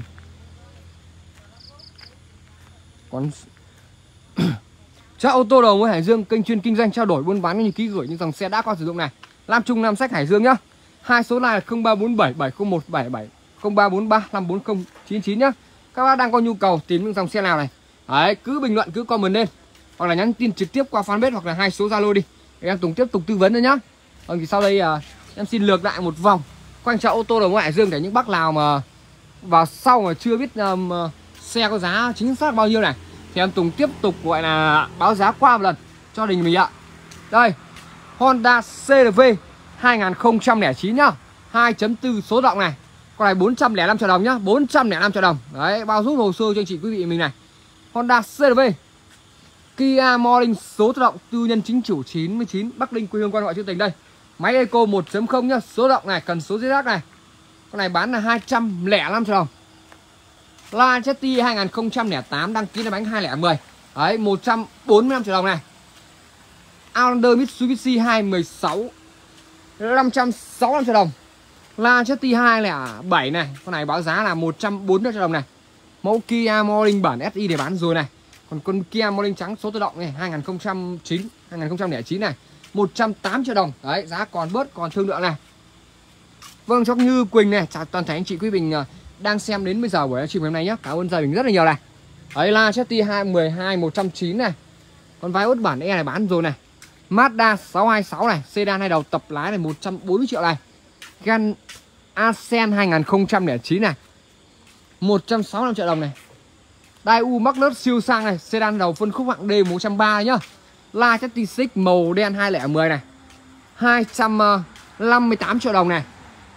còn chợ ô tô đầu mối Hải Dương, kênh chuyên kinh doanh trao đổi buôn bán như ký gửi những dòng xe đã qua sử dụng này. Lam Trung Nam Sách Hải Dương nhá. Hai số này là không ba bốn bảy bảy không một bảy bảy, không ba bốn ba năm bốn không chín chín nhá. Các bác đang có nhu cầu tìm những dòng xe nào này, đấy, cứ bình luận, cứ comment lên, hoặc là nhắn tin trực tiếp qua fanpage hoặc là hai số Zalo đi, để em Tùng tiếp tục tư vấn nữa nhá. Vâng, thì sau đây uh, em xin lược lại một vòng quanh chợ ô tô đầu mối Hải Dương để những bác nào mà vào sau mà chưa biết um, xe có giá chính xác bao nhiêu này, thì em Tùng tiếp tục gọi là báo giá qua một lần cho đình mình ạ. Đây, Honda xê rờ vê hai nghìn không trăm lẻ chín nhá, hai chấm bốn số động này. Con này bốn trăm lẻ năm triệu đồng nhá, bốn trăm lẻ năm triệu đồng. Đấy, bao rút hồ sơ cho anh chị quý vị mình này. Honda xê rờ vê. Kia Morning số tự động, tư nhân chính chủ chín mươi chín, Bắc Ninh, quê hương quan họ chữ tình đây. Máy Eco một chấm không nhá, số động này, cần số giấy rác này. Con này bán là hai trăm lẻ năm triệu đồng. Lacetti hai nghìn không trăm lẻ tám đăng ký là bánh hai không một không. Đấy, một trăm bốn mươi lăm triệu đồng này. Outlander Mitsubishi hai một sáu năm trăm sáu mươi lăm triệu đồng. Lacetti hai không bảy này, con này báo giá là một trăm bốn mươi triệu đồng này. Mẫu Kia Morning bản ét i để bán rồi này. Còn con Kia Morning trắng số tự động này hai nghìn không trăm chín, hai nghìn không trăm lẻ chín này, một trăm tám mươi triệu đồng. Đấy, giá còn bớt còn thương lượng này. Vâng, cho Như Quỳnh này, chào toàn thể anh chị quý vị đang xem đến bây giờ buổi livestream hôm nay nhé. Cảm ơn gia đình rất là nhiều này. Đấy, Lacetti hai một hai một trăm chín này. Con vai ốt bản E này bán rồi này. Mazda sáu hai sáu này, sedan hai đầu tập lái này, một trăm bốn mươi triệu này. Gan Ascend hai nghìn không trăm lẻ chín này, một trăm sáu mươi lăm triệu đồng này. Daewoo Magnus siêu sang này, sedan đầu phân khúc hạng D một trăm ba mươi nhá. Lacetti xê ích màu đen hai không một không này, hai trăm năm mươi tám triệu đồng này.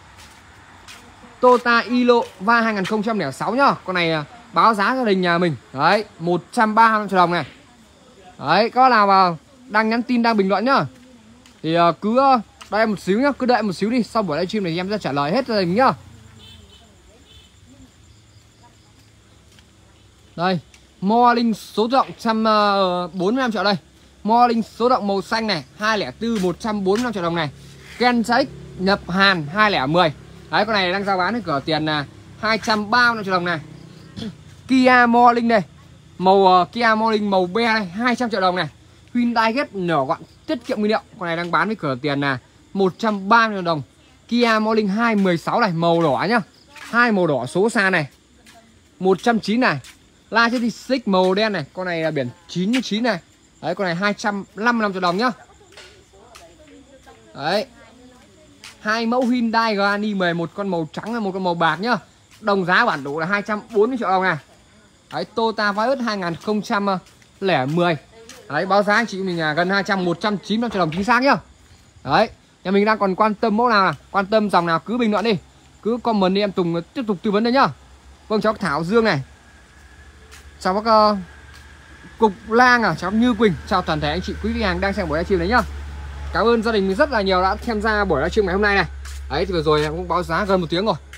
Toyota Innova hai nghìn không trăm lẻ sáu nhá. Con này báo giá gia đình nhà mình. Đấy, một trăm ba mươi lăm triệu đồng này. Đấy, các bác nào mà đang nhắn tin, đang bình luận nhá, thì cứ đợi một xíu nhá, cứ đợi một xíu đi, sau buổi livestream này em sẽ trả lời hết gia đình nhá. Đây, Morning số tự động một trăm bốn mươi lăm triệu đây. Morning số tự động màu xanh này, hai không bốn một trăm bốn mươi lăm triệu đồng này. Gensa X nhập Hàn hai không một không. Đấy, con này đang giao bán ở cửa tiền là hai trăm ba mươi lăm triệu đồng này. Kia Morning này, màu uh, Kia Morning màu be này, hai trăm triệu đồng này. Hyundai Getz nhỏ gọn tiết kiệm nguyên liệu, con này đang bán với cửa tiền là một trăm ba mươi triệu đồng. Kia Morning hai một sáu này, màu đỏ nhá, hai màu đỏ số xa này, một trăm chín mươi này. Lacetti xê ích màu đen này, con này là biển chín mươi chín này. Đấy, con này hai trăm năm mươi lăm triệu đồng nhá. Đấy, hai mẫu Hyundai Grand mười, một con màu trắng và một con màu bạc nhá. Đồng giá bản đủ là hai trăm bốn mươi triệu đồng này. Đấy, Toyota Vios hai nghìn không trăm lẻ mười. Đấy, báo giá anh chị mình là gần hai trăm, một trăm chín mươi lăm triệu đồng chính xác nhá. Đấy, nhà mình đang còn quan tâm mẫu nào, nào quan tâm dòng nào cứ bình luận đi, cứ comment đi, em Tùng tiếp tục tư vấn đây nhá. Vâng, cháu Thảo Dương này, chào bác uh, Cục Lang à, cháu Như Quỳnh, chào toàn thể anh chị quý vị hàng đang xem buổi livestream đấy nhá. Cảm ơn gia đình mình rất là nhiều đã tham gia buổi livestream ngày hôm nay này. Đấy thì vừa rồi em cũng báo giá gần một tiếng rồi.